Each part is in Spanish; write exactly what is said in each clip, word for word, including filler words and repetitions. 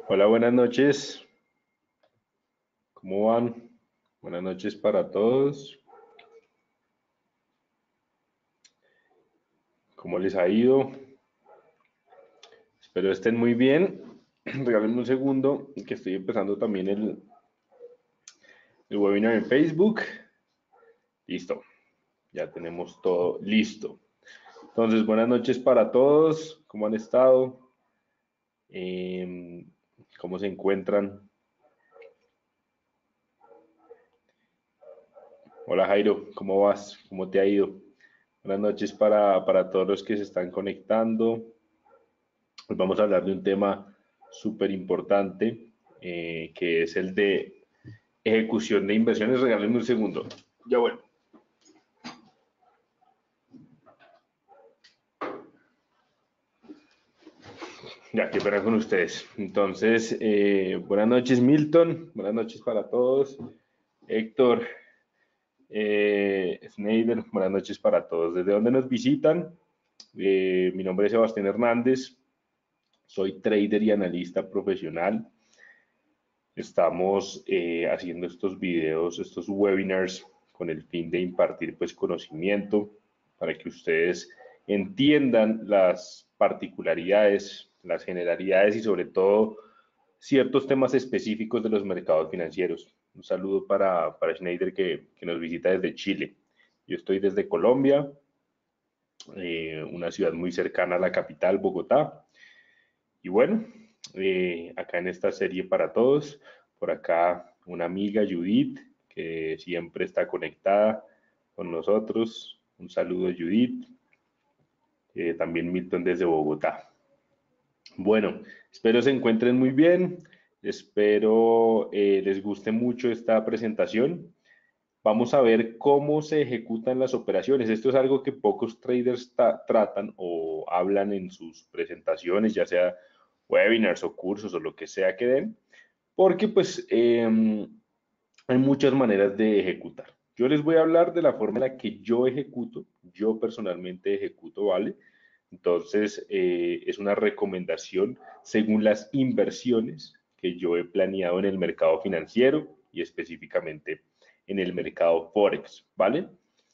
Hola, buenas noches. ¿Cómo van? Buenas noches para todos. ¿Cómo les ha ido? Espero estén muy bien. Regálenme un segundo, que estoy empezando también el, el webinar en Facebook. Listo, ya tenemos todo listo. Entonces, buenas noches para todos. ¿Cómo han estado? Em, ¿Cómo se encuentran? Hola Jairo, ¿cómo vas? ¿Cómo te ha ido? Buenas noches para, para todos los que se están conectando. Hoy vamos a hablar de un tema súper importante, eh, que es el de ejecución de inversiones. Regálenme un segundo. Ya bueno. Ya, qué pena con ustedes. Entonces, eh, buenas noches Milton, buenas noches para todos. Héctor, eh, Snyder, buenas noches para todos. ¿Desde dónde nos visitan? Eh, mi nombre es Sebastián Hernández, soy trader y analista profesional. Estamos eh, haciendo estos videos, estos webinars con el fin de impartir pues conocimiento para que ustedes entiendan las particularidades, las generalidades y sobre todo ciertos temas específicos de los mercados financieros. Un saludo para, para Schneider que, que nos visita desde Chile. Yo estoy desde Colombia, eh, una ciudad muy cercana a la capital, Bogotá. Y bueno, eh, acá en esta serie para todos, por acá una amiga Judith, que siempre está conectada con nosotros. Un saludo Judith, eh, también Milton desde Bogotá. Bueno, espero se encuentren muy bien, espero eh, les guste mucho esta presentación. Vamos a ver cómo se ejecutan las operaciones. Esto es algo que pocos traders tratan o hablan en sus presentaciones, ya sea webinars o cursos o lo que sea que den, porque pues eh, hay muchas maneras de ejecutar. Yo les voy a hablar de la forma en la que yo ejecuto, yo personalmente ejecuto, ¿vale? Entonces, eh, es una recomendación según las inversiones que yo he planeado en el mercado financiero y específicamente en el mercado Forex, ¿vale?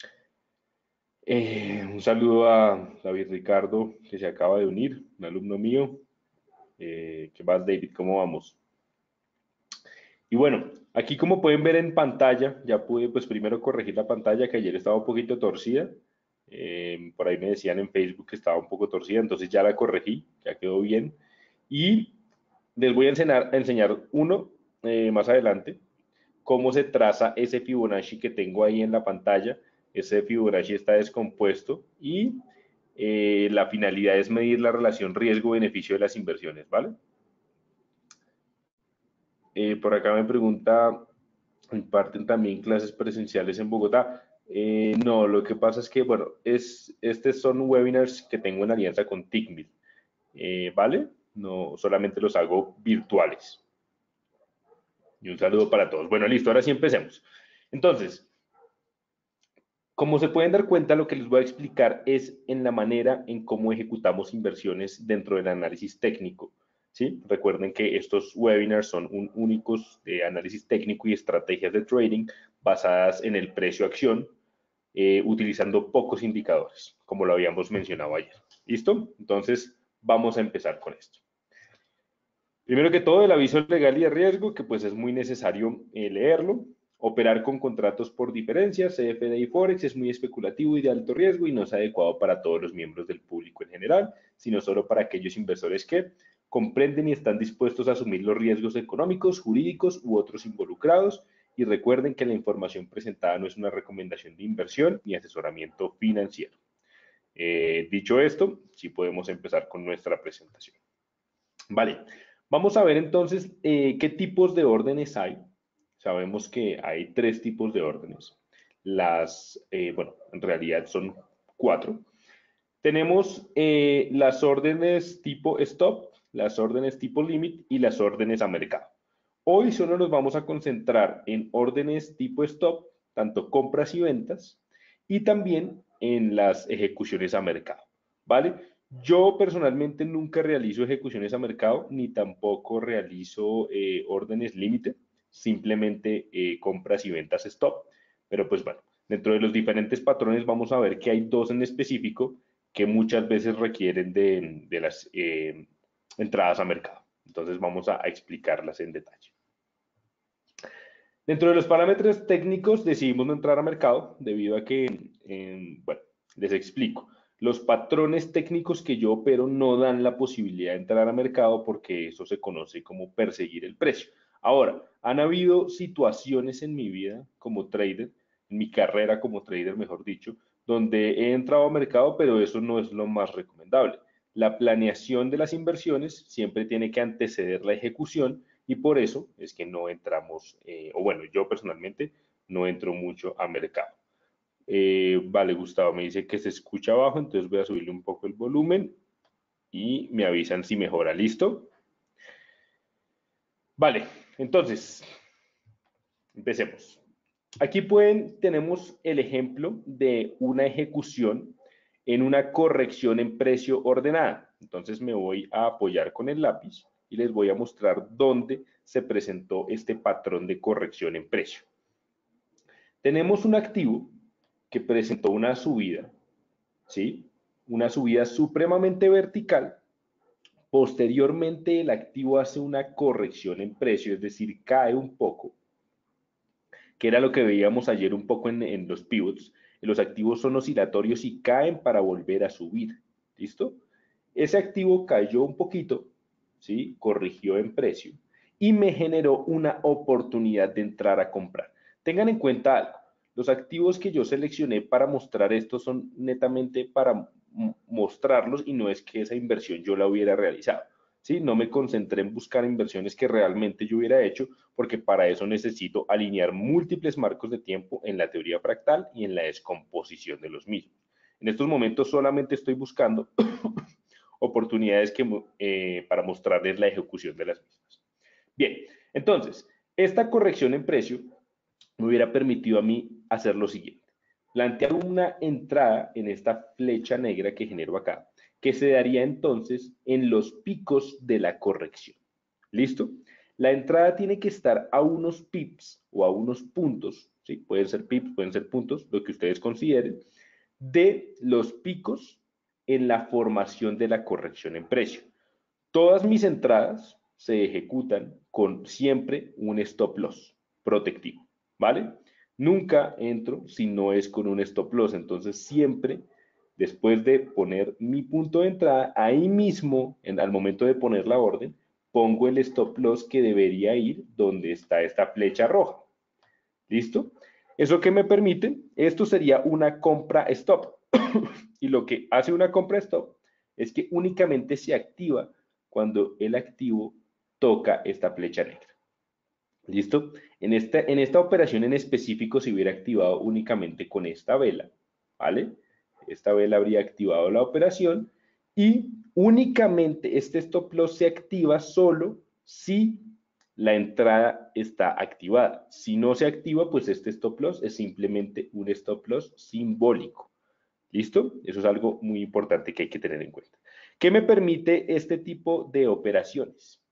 Eh, un saludo a David Ricardo, que se acaba de unir, un alumno mío. Eh, ¿Qué más, David? ¿Cómo vamos? Y bueno, aquí como pueden ver en pantalla, ya pude pues primero corregir la pantalla que ayer estaba un poquito torcida. Eh, por ahí me decían en Facebook que estaba un poco torcida, entonces ya la corregí, ya quedó bien. Y les voy a enseñar, a enseñar uno eh, más adelante, cómo se traza ese Fibonacci que tengo ahí en la pantalla. Ese Fibonacci está descompuesto y eh, la finalidad es medir la relación riesgo-beneficio de las inversiones, ¿vale? Eh, por acá me pregunta, ¿imparten también clases presenciales en Bogotá? Eh, no, lo que pasa es que, bueno, es, estos son webinars que tengo en alianza con Tickmill, eh, ¿vale? No, solamente los hago virtuales. Y un saludo para todos. Bueno, listo, ahora sí empecemos. Entonces, como se pueden dar cuenta, lo que les voy a explicar es en la manera en cómo ejecutamos inversiones dentro del análisis técnico. ¿Sí? Recuerden que estos webinars son un, únicos de análisis técnico y estrategias de trading basadas en el precio-acción, eh, utilizando pocos indicadores, como lo habíamos mencionado ayer. ¿Listo? Entonces, vamos a empezar con esto. Primero que todo, el aviso legal y de riesgo, que pues es muy necesario eh, leerlo. Operar con contratos por diferencias, C F D y Forex, es muy especulativo y de alto riesgo y no es adecuado para todos los miembros del público en general, sino solo para aquellos inversores que comprenden y están dispuestos a asumir los riesgos económicos, jurídicos u otros involucrados. Y recuerden que la información presentada no es una recomendación de inversión ni asesoramiento financiero. Eh, dicho esto, sí podemos empezar con nuestra presentación. Vale, vamos a ver entonces eh, qué tipos de órdenes hay. Sabemos que hay tres tipos de órdenes. Las, eh, bueno, en realidad son cuatro. Tenemos eh, las órdenes tipo stop, las órdenes tipo limit y las órdenes a mercado. Hoy solo nos vamos a concentrar en órdenes tipo stop, tanto compras y ventas, y también en las ejecuciones a mercado. ¿Vale? Yo personalmente nunca realizo ejecuciones a mercado, ni tampoco realizo eh, órdenes límite, simplemente eh, compras y ventas stop. Pero pues bueno, dentro de los diferentes patrones vamos a ver que hay dos en específico que muchas veces requieren de, de las eh, entradas a mercado. Entonces vamos a, a explicarlas en detalle. Dentro de los parámetros técnicos decidimos no entrar a mercado debido a que, eh, bueno, les explico. Los patrones técnicos que yo opero no dan la posibilidad de entrar a mercado porque eso se conoce como perseguir el precio. Ahora, han habido situaciones en mi vida como trader, en mi carrera como trader, mejor dicho, donde he entrado a mercado, pero eso no es lo más recomendable. La planeación de las inversiones siempre tiene que anteceder la ejecución y por eso es que no entramos, eh, o bueno, yo personalmente no entro mucho a mercado. Eh, vale, Gustavo me dice que se escucha abajo, entonces voy a subirle un poco el volumen y me avisan si mejora. ¿Listo? Vale, entonces, empecemos. Aquí pueden, tenemos el ejemplo de una ejecución en una corrección en precio ordenada. Entonces me voy a apoyar con el lápiz y les voy a mostrar dónde se presentó este patrón de corrección en precio. Tenemos un activo que presentó una subida, ¿sí? Una subida supremamente vertical. Posteriormente el activo hace una corrección en precio, es decir, cae un poco, que era lo que veíamos ayer un poco en, en los pivots. Los activos son oscilatorios y caen para volver a subir. ¿Listo? Ese activo cayó un poquito, ¿sí? Corrigió en precio y me generó una oportunidad de entrar a comprar. Tengan en cuenta algo. Los activos que yo seleccioné para mostrar esto son netamente para mostrarlos y no es que esa inversión yo la hubiera realizado. ¿Sí? No me concentré en buscar inversiones que realmente yo hubiera hecho, porque para eso necesito alinear múltiples marcos de tiempo en la teoría fractal y en la descomposición de los mismos. En estos momentos solamente estoy buscando oportunidades que, eh, para mostrarles la ejecución de las mismas. Bien, entonces, esta corrección en precio me hubiera permitido a mí hacer lo siguiente. Plantear una entrada en esta flecha negra que genero acá, que se daría entonces en los picos de la corrección. ¿Listo? La entrada tiene que estar a unos pips o a unos puntos, ¿sí? Pueden ser pips, pueden ser puntos, lo que ustedes consideren, de los picos en la formación de la corrección en precio. Todas mis entradas se ejecutan con siempre un stop loss protectivo, ¿vale? Nunca entro si no es con un stop loss, entonces siempre después de poner mi punto de entrada, ahí mismo, en, al momento de poner la orden, pongo el stop loss que debería ir donde está esta flecha roja. ¿Listo? ¿Eso qué me permite? Esto sería una compra stop. Y lo que hace una compra stop es que únicamente se activa cuando el activo toca esta flecha negra. ¿Listo? En esta, en esta operación en específico se hubiera activado únicamente con esta vela, ¿vale? Esta vela habría activado la operación y únicamente este stop loss se activa solo si la entrada está activada. Si no se activa, pues este stop loss es simplemente un stop loss simbólico. ¿Listo? Eso es algo muy importante que hay que tener en cuenta. ¿Qué me permite este tipo de operaciones?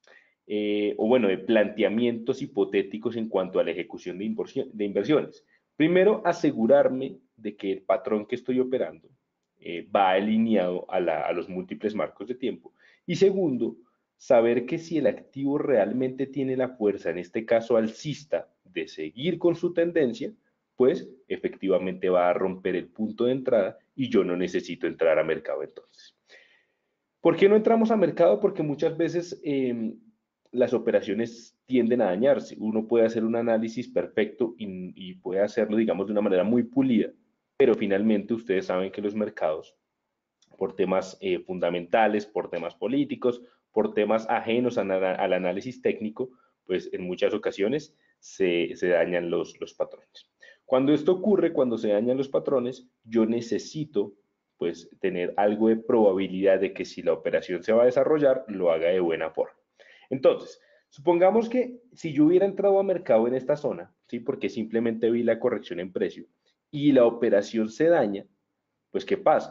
Eh, o bueno, de planteamientos hipotéticos en cuanto a la ejecución de, de inversiones. Primero, asegurarme de que el patrón que estoy operando eh, va alineado a, la, a los múltiples marcos de tiempo. Y segundo, saber que si el activo realmente tiene la fuerza, en este caso alcista, de seguir con su tendencia, pues efectivamente va a romper el punto de entrada y yo no necesito entrar a mercado entonces. ¿Por qué no entramos a mercado? Porque muchas veces eh, las operaciones tienden a dañarse. Uno puede hacer un análisis perfecto y, y puede hacerlo, digamos, de una manera muy pulida, pero finalmente ustedes saben que los mercados, por temas eh, fundamentales, por temas políticos, por temas ajenos a, al análisis técnico, pues en muchas ocasiones se, se dañan los, los patrones. Cuando esto ocurre, cuando se dañan los patrones, yo necesito pues tener algo de probabilidad de que si la operación se va a desarrollar, lo haga de buena forma. Entonces, supongamos que si yo hubiera entrado a mercado en esta zona, ¿sí? Porque simplemente vi la corrección en precio y la operación se daña, pues ¿qué pasa?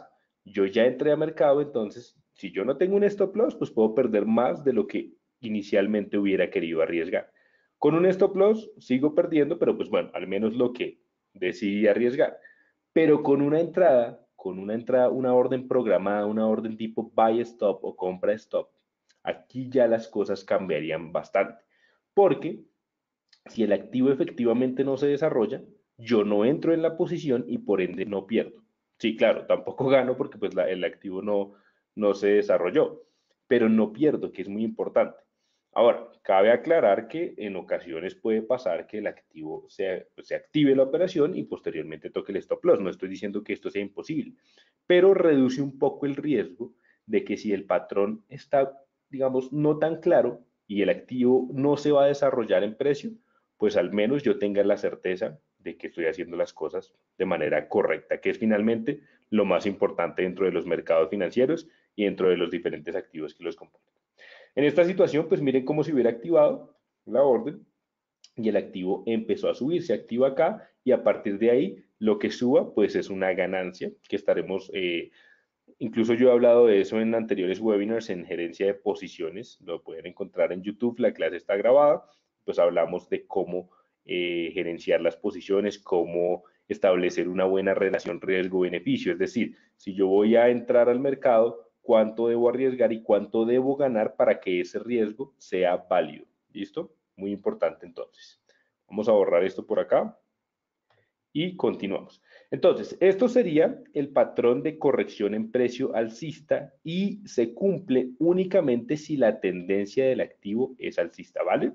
Yo ya entré a mercado, entonces, si yo no tengo un stop loss, pues puedo perder más de lo que inicialmente hubiera querido arriesgar. Con un stop loss sigo perdiendo, pero pues bueno, al menos lo que decidí arriesgar. Pero con una entrada, con una entrada, una orden programada, una orden tipo buy stop o compra stop, aquí ya las cosas cambiarían bastante. Porque si el activo efectivamente no se desarrolla, yo no entro en la posición y por ende no pierdo. Sí, claro, tampoco gano porque pues la, el activo no, no se desarrolló, pero no pierdo, que es muy importante. Ahora, cabe aclarar que en ocasiones puede pasar que el activo se, se active la operación y posteriormente toque el stop loss. No estoy diciendo que esto sea imposible, pero reduce un poco el riesgo de que si el patrón está, digamos, no tan claro y el activo no se va a desarrollar en precio, pues al menos yo tenga la certeza de que estoy haciendo las cosas de manera correcta, que es finalmente lo más importante dentro de los mercados financieros y dentro de los diferentes activos que los componen. En esta situación, pues miren cómo se hubiera activado la orden y el activo empezó a subir, se activa acá y a partir de ahí lo que suba pues es una ganancia que estaremos, eh, incluso yo he hablado de eso en anteriores webinars en gerencia de posiciones, lo pueden encontrar en YouTube, la clase está grabada, pues hablamos de cómo eh, gerenciar las posiciones, cómo establecer una buena relación riesgo-beneficio, es decir, si yo voy a entrar al mercado, cuánto debo arriesgar y cuánto debo ganar para que ese riesgo sea válido. ¿Listo? Muy importante entonces. Vamos a borrar esto por acá y continuamos. Entonces, esto sería el patrón de corrección en precio alcista y se cumple únicamente si la tendencia del activo es alcista, ¿vale?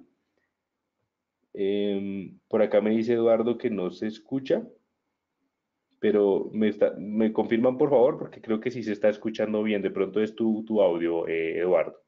Eh, por acá me dice Eduardo que no se escucha, pero me, está, me confirman por favor porque creo que sí se está escuchando bien. De pronto es tu, tu audio, eh, Eduardo.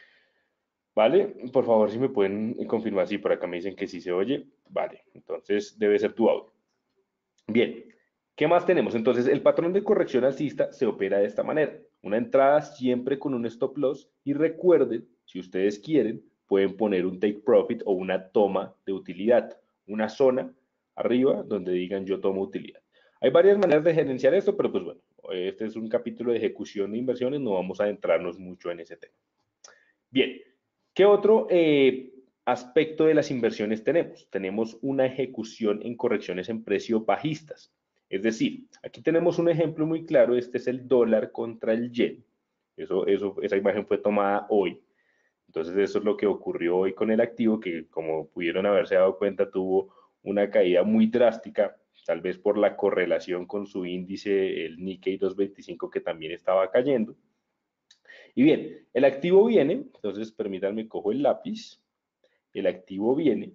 ¿Vale? Por favor, si me pueden confirmar, sí, por acá me dicen que sí se oye. Vale, entonces debe ser tu audio. Bien, ¿qué más tenemos? Entonces, el patrón de corrección alcista se opera de esta manera. Una entrada siempre con un stop loss y recuerden, si ustedes quieren, pueden poner un take profit o una toma de utilidad, una zona arriba donde digan yo tomo utilidad. Hay varias maneras de gerenciar esto, pero pues bueno, este es un capítulo de ejecución de inversiones, no vamos a adentrarnos mucho en ese tema. Bien, ¿qué otro eh, aspecto de las inversiones tenemos? Tenemos una ejecución en correcciones en precio bajistas. Es decir, aquí tenemos un ejemplo muy claro, este es el dólar contra el yen. Eso, eso, esa imagen fue tomada hoy. Entonces eso es lo que ocurrió hoy con el activo, que como pudieron haberse dado cuenta, tuvo una caída muy drástica, tal vez por la correlación con su índice, el Nikkei doscientos veinticinco, que también estaba cayendo. Y bien, el activo viene, entonces permítanme, cojo el lápiz, el activo viene,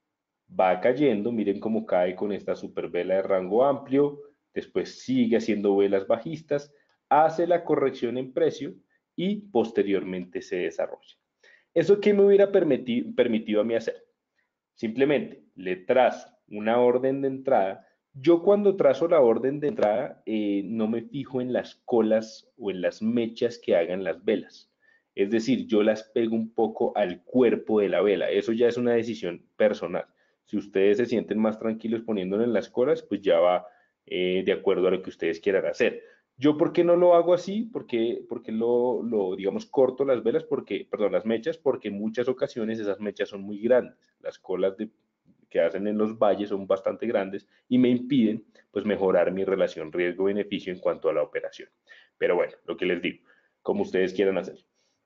va cayendo, miren cómo cae con esta super vela de rango amplio, después sigue haciendo velas bajistas, hace la corrección en precio y posteriormente se desarrolla. ¿Eso qué me hubiera permitido, permitido a mí hacer? Simplemente le trazo una orden de entrada. Yo cuando trazo la orden de entrada eh, no me fijo en las colas o en las mechas que hagan las velas. Es decir, yo las pego un poco al cuerpo de la vela. Eso ya es una decisión personal. Si ustedes se sienten más tranquilos poniéndolo en las colas, pues ya va eh, de acuerdo a lo que ustedes quieran hacer. Yo, ¿por qué no lo hago así? Porque, porque lo, lo, digamos, corto las velas, porque, perdón, las mechas, porque en muchas ocasiones esas mechas son muy grandes. Las colas de, que hacen en los valles son bastante grandes y me impiden, pues, mejorar mi relación riesgo-beneficio en cuanto a la operación. Pero bueno, lo que les digo, como ustedes quieran hacer.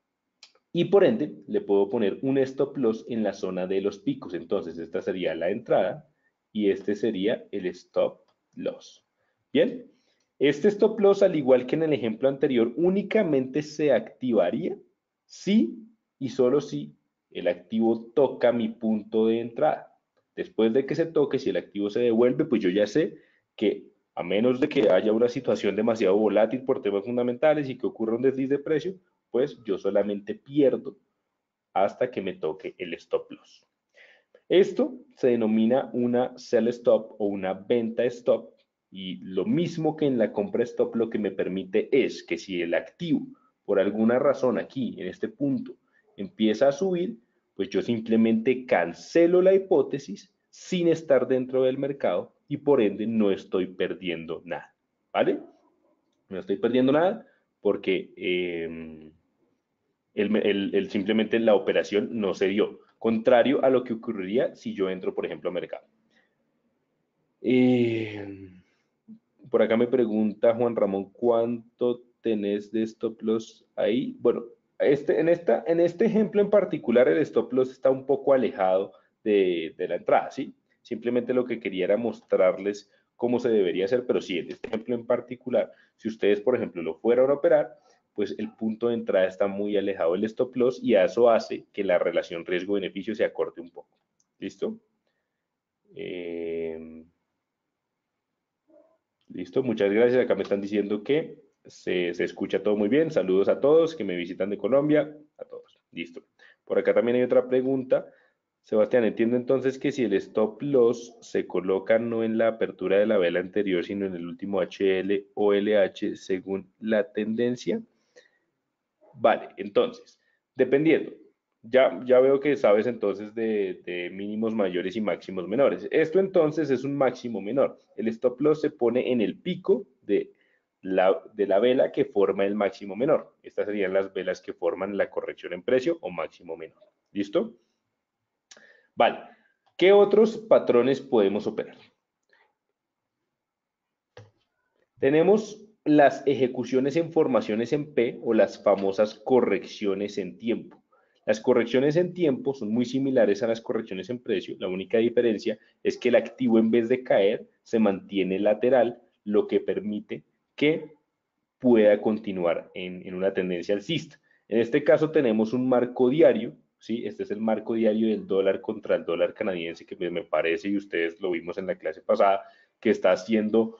Y por ende, le puedo poner un stop loss en la zona de los picos. Entonces, esta sería la entrada y este sería el stop loss. Bien, este stop loss, al igual que en el ejemplo anterior, únicamente se activaría si y solo si el activo toca mi punto de entrada. Después de que se toque, si el activo se devuelve, pues yo ya sé que a menos de que haya una situación demasiado volátil por temas fundamentales y que ocurra un desliz de precio, pues yo solamente pierdo hasta que me toque el stop loss. Esto se denomina una sell stop o una venta stop y lo mismo que en la compra stop lo que me permite es que si el activo por alguna razón aquí en este punto empieza a subir, pues yo simplemente cancelo la hipótesis sin estar dentro del mercado y por ende no estoy perdiendo nada, ¿vale? No estoy perdiendo nada porque eh, el, el- el- simplemente la operación no se dio, contrario a lo que ocurriría si yo entro, por ejemplo, a mercado. Eh, por acá me pregunta Juan Ramón, ¿cuánto tenés de stop loss ahí? Bueno, este, en, esta, en este ejemplo en particular el stop loss está un poco alejado de, de la entrada, ¿sí? Simplemente lo que quería era mostrarles cómo se debería hacer, pero sí, en este ejemplo en particular, si ustedes, por ejemplo, lo fueran a operar, pues el punto de entrada está muy alejado del stop loss y eso hace que la relación riesgo-beneficio se acorte un poco. ¿Listo? Eh, Listo, muchas gracias. Acá me están diciendo que se, se escucha todo muy bien. Saludos a todos que me visitan de Colombia, a todos. Listo. Por acá también hay otra pregunta. Sebastián, entiendo entonces que si el stop loss se coloca no en la apertura de la vela anterior, sino en el último H L o L H según la tendencia. Vale, entonces, dependiendo, ya, ya veo que sabes entonces de, de mínimos mayores y máximos menores. Esto entonces es un máximo menor. El stop loss se pone en el pico de la, de la vela que forma el máximo menor. Estas serían las velas que forman la corrección en precio o máximo menor. ¿Listo? Vale. ¿Qué otros patrones podemos operar? Tenemos las ejecuciones en formaciones en P o las famosas correcciones en tiempo. Las correcciones en tiempo son muy similares a las correcciones en precio. La única diferencia es que el activo en vez de caer se mantiene lateral, lo que permite que pueda continuar en, en una tendencia alcista. En este caso tenemos un marco diario, ¿sí? Este es el marco diario del dólar contra el dólar canadiense, que me parece, y ustedes lo vimos en la clase pasada, que está haciendo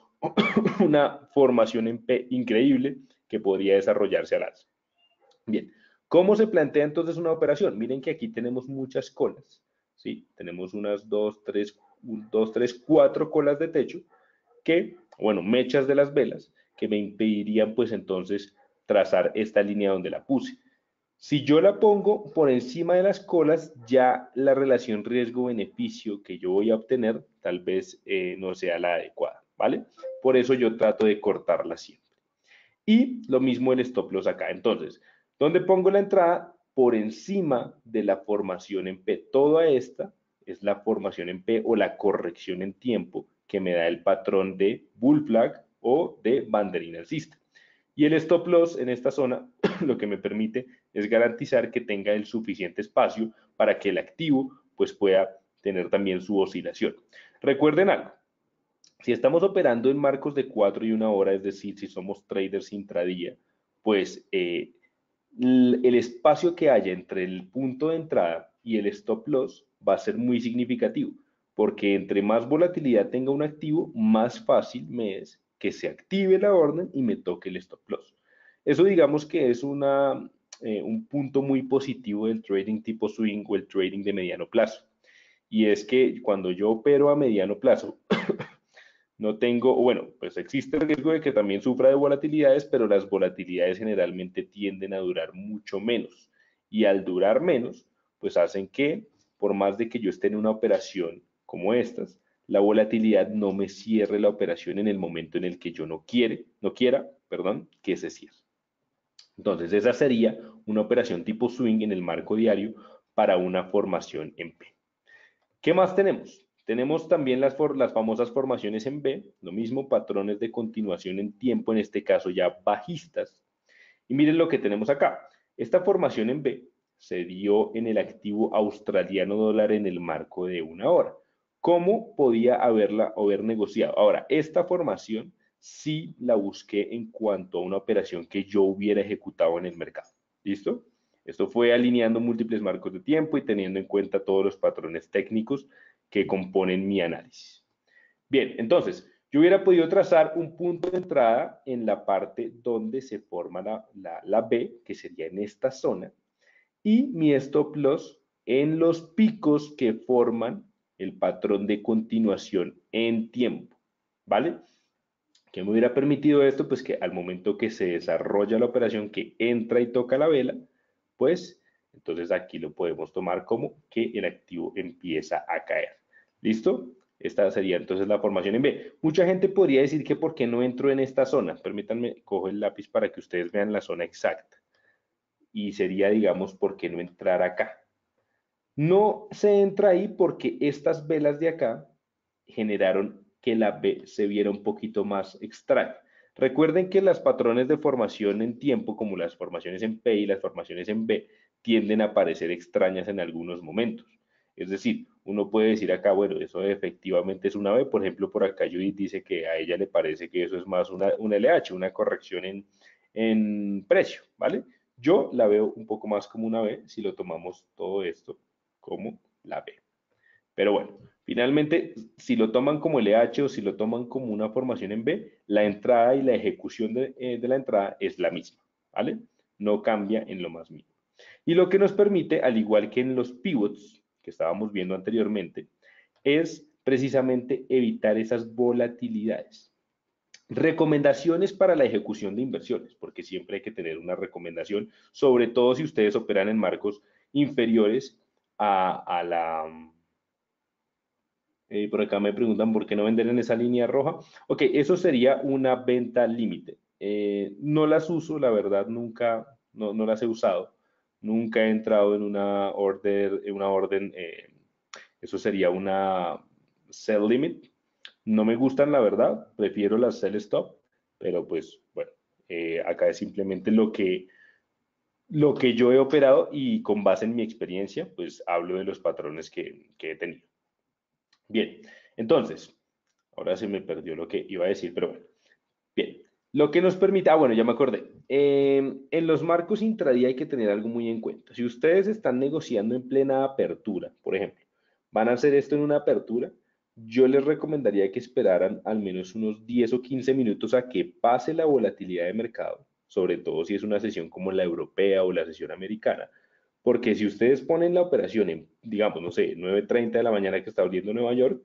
una formación en P increíble que podría desarrollarse al alza. Bien, ¿cómo se plantea entonces una operación? Miren que aquí tenemos muchas colas, ¿sí? Tenemos unas dos, tres, dos, tres, cuatro colas de techo que, bueno, mechas de las velas que me impedirían pues entonces trazar esta línea donde la puse. Si yo la pongo por encima de las colas, ya la relación riesgo-beneficio que yo voy a obtener tal vez eh, no sea la adecuada, ¿vale? Por eso yo trato de cortarla siempre. Y lo mismo el stop loss acá. Entonces, ¿dónde pongo la entrada? Por encima de la formación en P. Toda esta es la formación en P o la corrección en tiempo que me da el patrón de bull flag o de banderina alcista. Y el stop loss en esta zona lo que me permite es garantizar que tenga el suficiente espacio para que el activo pues pueda tener también su oscilación. Recuerden algo, si estamos operando en marcos de cuatro y una hora, es decir, si somos traders intradía, pues eh, el espacio que haya entre el punto de entrada y el stop loss va a ser muy significativo, porque entre más volatilidad tenga un activo, más fácil me es que se active la orden y me toque el stop loss. Eso digamos que es una, eh, un punto muy positivo del trading tipo swing o el trading de mediano plazo. Y es que cuando yo opero a mediano plazo, no tengo, bueno, pues existe el riesgo de que también sufra de volatilidades, pero las volatilidades generalmente tienden a durar mucho menos. Y al durar menos, pues hacen que, por más de que yo esté en una operación como estas, la volatilidad no me cierre la operación en el momento en el que yo no quiere, no quiera, perdón, que se cierre. Entonces, esa sería una operación tipo swing en el marco diario para una formación en P. ¿Qué más tenemos? Tenemos también las, for las famosas formaciones en B, lo mismo, patrones de continuación en tiempo, en este caso ya bajistas. Y miren lo que tenemos acá. Esta formación en B se dio en el activo australiano dólar en el marco de una hora. ¿Cómo podía haberla o haber negociado? Ahora, esta formación sí la busqué en cuanto a una operación que yo hubiera ejecutado en el mercado. ¿Listo? Esto fue alineando múltiples marcos de tiempo y teniendo en cuenta todos los patrones técnicos que componen mi análisis. Bien, entonces, yo hubiera podido trazar un punto de entrada en la parte donde se forma la, la, la B, que sería en esta zona, y mi stop loss en los picos que forman el patrón de continuación en tiempo, ¿vale? ¿Qué me hubiera permitido esto? Pues que al momento que se desarrolla la operación, que entra y toca la vela, pues entonces aquí lo podemos tomar como que el activo empieza a caer. ¿Listo? Esta sería entonces la formación en B. Mucha gente podría decir que ¿por qué no entro en esta zona? Permítanme, cojo el lápiz para que ustedes vean la zona exacta. Y sería, digamos, ¿por qué no entrar acá? No se entra ahí porque estas velas de acá generaron que la B se viera un poquito más extraña. Recuerden que las patrones de formación en tiempo, como las formaciones en P y las formaciones en B, tienden a parecer extrañas en algunos momentos. Es decir, uno puede decir acá, bueno, eso efectivamente es una B. Por ejemplo, por acá Judith dice que a ella le parece que eso es más una, una L H, una corrección en, en precio, ¿vale? Yo la veo un poco más como una B si lo tomamos todo esto como la B. Pero bueno, finalmente, si lo toman como L H o si lo toman como una formación en B, la entrada y la ejecución de, eh, de la entrada es la misma, ¿vale? No cambia en lo más mínimo. Y lo que nos permite, al igual que en los pivots que estábamos viendo anteriormente, es precisamente evitar esas volatilidades. Recomendaciones para la ejecución de inversiones, porque siempre hay que tener una recomendación, sobre todo si ustedes operan en marcos inferiores a, a la... Eh, por acá me preguntan por qué no vender en esa línea roja. Ok, eso sería una venta límite. Eh, no las uso, la verdad, nunca, no, no las he usado. Nunca he entrado en una, order, en una orden, eh, eso sería una sell limit. No me gustan, la verdad, prefiero las sell stop, pero pues bueno, eh, acá es simplemente lo que, lo que yo he operado y con base en mi experiencia, pues hablo de los patrones que, que he tenido. Bien, entonces, ahora se me perdió lo que iba a decir, pero bueno. Bien, lo que nos permite, ah, bueno, ya me acordé. Eh, en los marcos intradía hay que tener algo muy en cuenta. Si ustedes están negociando en plena apertura, por ejemplo, van a hacer esto en una apertura, yo les recomendaría que esperaran al menos unos diez o quince minutos a que pase la volatilidad de mercado, sobre todo si es una sesión como la europea o la sesión americana, porque si ustedes ponen la operación en, digamos, no sé, nueve treinta de la mañana que está abriendo Nueva York,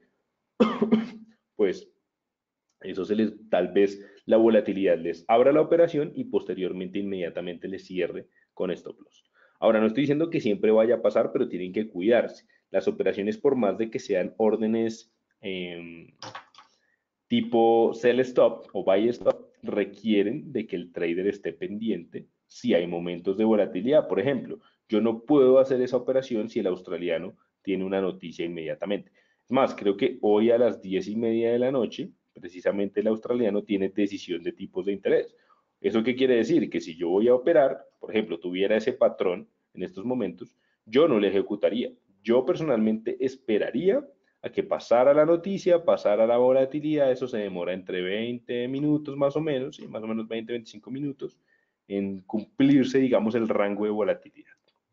pues eso se les, tal vez la volatilidad les abra la operación y posteriormente inmediatamente les cierre con stop loss. Ahora, no estoy diciendo que siempre vaya a pasar, pero tienen que cuidarse. Las operaciones, por más de que sean órdenes eh, tipo sell stop o buy stop, requieren de que el trader esté pendiente si hay momentos de volatilidad. Por ejemplo, yo no puedo hacer esa operación si el australiano tiene una noticia inmediatamente. Es más, creo que hoy a las diez y media de la noche, precisamente el australiano tiene decisión de tipos de interés. ¿Eso qué quiere decir? Que si yo voy a operar, por ejemplo, tuviera ese patrón en estos momentos, yo no le ejecutaría. Yo personalmente esperaría a que pasara la noticia, pasara la volatilidad. Eso se demora entre veinte minutos más o menos, y más o menos veinte, veinticinco minutos en cumplirse, digamos, el rango de volatilidad.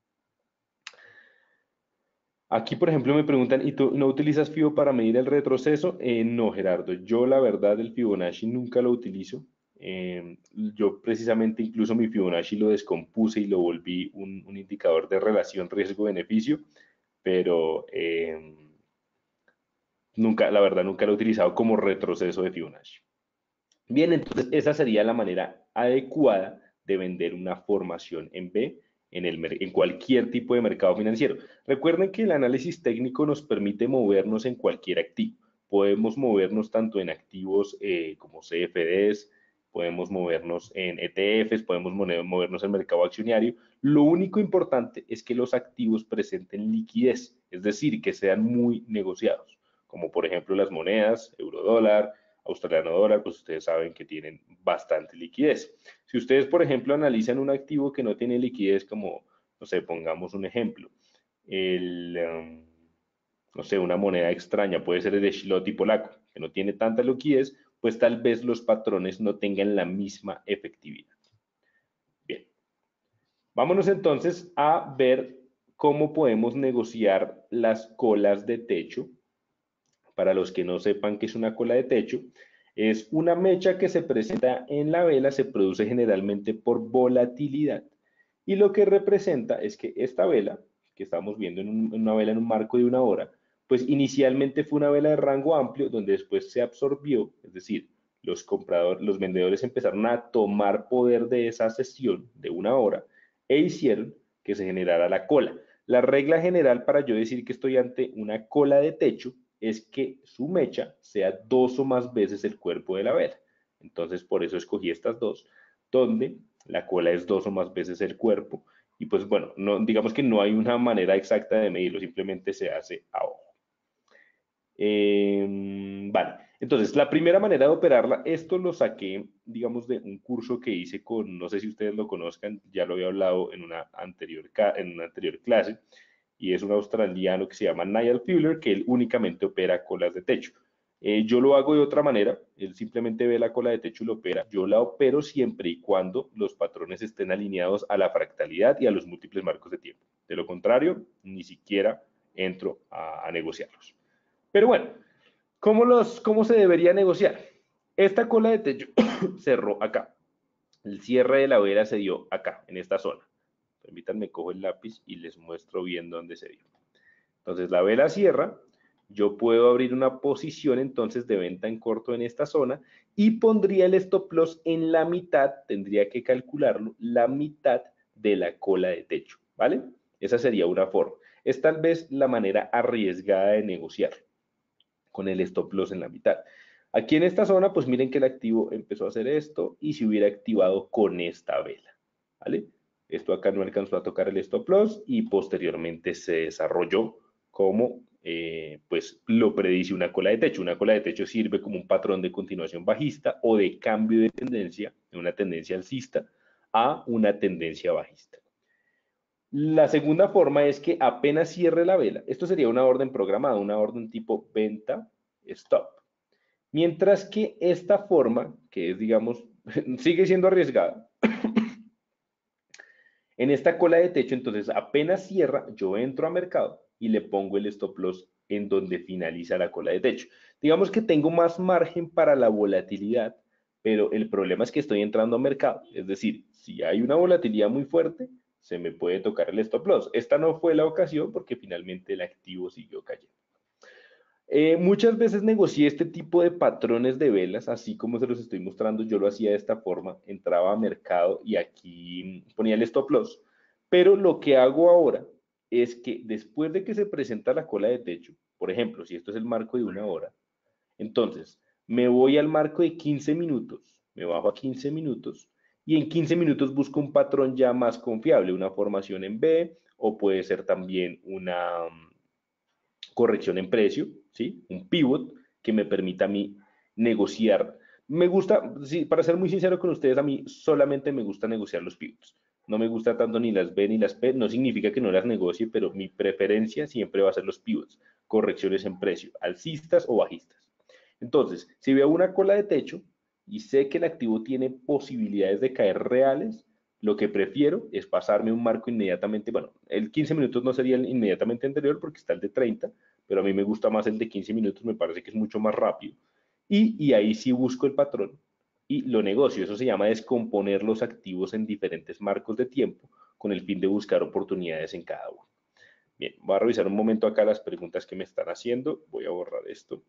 Aquí, por ejemplo, me preguntan, ¿y tú no utilizas FIBO para medir el retroceso? Eh, no, Gerardo, yo la verdad el Fibonacci nunca lo utilizo. Eh, yo precisamente incluso mi Fibonacci lo descompuse y lo volví un, un indicador de relación riesgo-beneficio, pero eh, nunca, la verdad, nunca lo he utilizado como retroceso de Fibonacci. Bien, entonces esa sería la manera adecuada de vender una formación en B en, el, en cualquier tipo de mercado financiero. Recuerden que el análisis técnico nos permite movernos en cualquier activo. Podemos movernos tanto en activos eh, como C F Ds, podemos movernos en E T Fs, podemos movernos en el mercado accionario. Lo único importante es que los activos presenten liquidez, es decir, que sean muy negociados, como por ejemplo las monedas, euro dólar, australiano dólar, pues ustedes saben que tienen bastante liquidez. Si ustedes, por ejemplo, analizan un activo que no tiene liquidez, como, no sé, pongamos un ejemplo, el, um, no sé, una moneda extraña, puede ser el zloty polaco, que no tiene tanta liquidez, pues tal vez los patrones no tengan la misma efectividad. Bien, vámonos entonces a ver cómo podemos negociar las colas de techo. Para los que no sepan qué es una cola de techo, es una mecha que se presenta en la vela, se produce generalmente por volatilidad. Y lo que representa es que esta vela, que estamos viendo en, un, en una vela en un marco de una hora, pues inicialmente fue una vela de rango amplio donde después se absorbió, es decir, los compradores, los vendedores empezaron a tomar poder de esa sesión de una hora e hicieron que se generara la cola. La regla general para yo decir que estoy ante una cola de techo es que su mecha sea dos o más veces el cuerpo de la vela. Entonces, por eso escogí estas dos, donde la cola es dos o más veces el cuerpo. Y pues bueno, no, digamos que no hay una manera exacta de medirlo, simplemente se hace a ojo. Eh, vale, entonces la primera manera de operarla, esto lo saqué, digamos, de un curso que hice con, no sé si ustedes lo conozcan, ya lo había hablado en una anterior, en una anterior clase, y es un australiano que se llama Niall Fuller, que él únicamente opera colas de techo. Eh, yo lo hago de otra manera, él simplemente ve la cola de techo y lo opera. Yo la opero siempre y cuando los patrones estén alineados a la fractalidad y a los múltiples marcos de tiempo. De lo contrario, ni siquiera entro a, a negociarlos. Pero bueno, ¿cómo, los, ¿cómo se debería negociar? Esta cola de techo cerró acá. El cierre de la vela se dio acá, en esta zona. Permítanme, cojo el lápiz y les muestro bien dónde se dio. Entonces la vela cierra, yo puedo abrir una posición entonces de venta en corto en esta zona y pondría el stop loss en la mitad, tendría que calcularlo, la mitad de la cola de techo, ¿vale? Esa sería una forma. Es tal vez la manera arriesgada de negociar con el stop loss en la mitad. Aquí en esta zona, pues miren que el activo empezó a hacer esto y se hubiera activado con esta vela, ¿vale? Esto acá no alcanzó a tocar el stop loss y posteriormente se desarrolló como eh, pues lo predice una cola de techo. Una cola de techo sirve como un patrón de continuación bajista o de cambio de tendencia, de una tendencia alcista a una tendencia bajista. La segunda forma es que apenas cierre la vela, esto sería una orden programada, una orden tipo venta stop. Mientras que esta forma, que es digamos, sigue siendo arriesgada, en esta cola de techo, entonces apenas cierra, yo entro a mercado y le pongo el stop loss en donde finaliza la cola de techo. Digamos que tengo más margen para la volatilidad, pero el problema es que estoy entrando a mercado. Es decir, si hay una volatilidad muy fuerte, se me puede tocar el stop loss. Esta no fue la ocasión porque finalmente el activo siguió cayendo. Eh, muchas veces negocié este tipo de patrones de velas, así como se los estoy mostrando, yo lo hacía de esta forma, entraba a mercado y aquí ponía el stop loss. Pero lo que hago ahora es que después de que se presenta la cola de techo, por ejemplo, si esto es el marco de una hora, entonces me voy al marco de quince minutos, me bajo a quince minutos y en quince minutos busco un patrón ya más confiable, una formación en B o puede ser también una corrección en precio, ¿sí? Un pivot que me permita a mí negociar. Me gusta, sí, para ser muy sincero con ustedes, a mí solamente me gusta negociar los pivots. No me gusta tanto ni las B ni las P, no significa que no las negocie, pero mi preferencia siempre va a ser los pivots, correcciones en precio, alcistas o bajistas. Entonces, si veo una cola de techo y sé que el activo tiene posibilidades de caer reales, lo que prefiero es pasarme un marco inmediatamente, bueno, el quince minutos no sería el inmediatamente anterior porque está el de treinta, pero a mí me gusta más el de quince minutos, me parece que es mucho más rápido. Y, y ahí sí busco el patrón y lo negocio. Eso se llama descomponer los activos en diferentes marcos de tiempo con el fin de buscar oportunidades en cada uno. Bien, voy a revisar un momento acá las preguntas que me están haciendo. Voy a borrar esto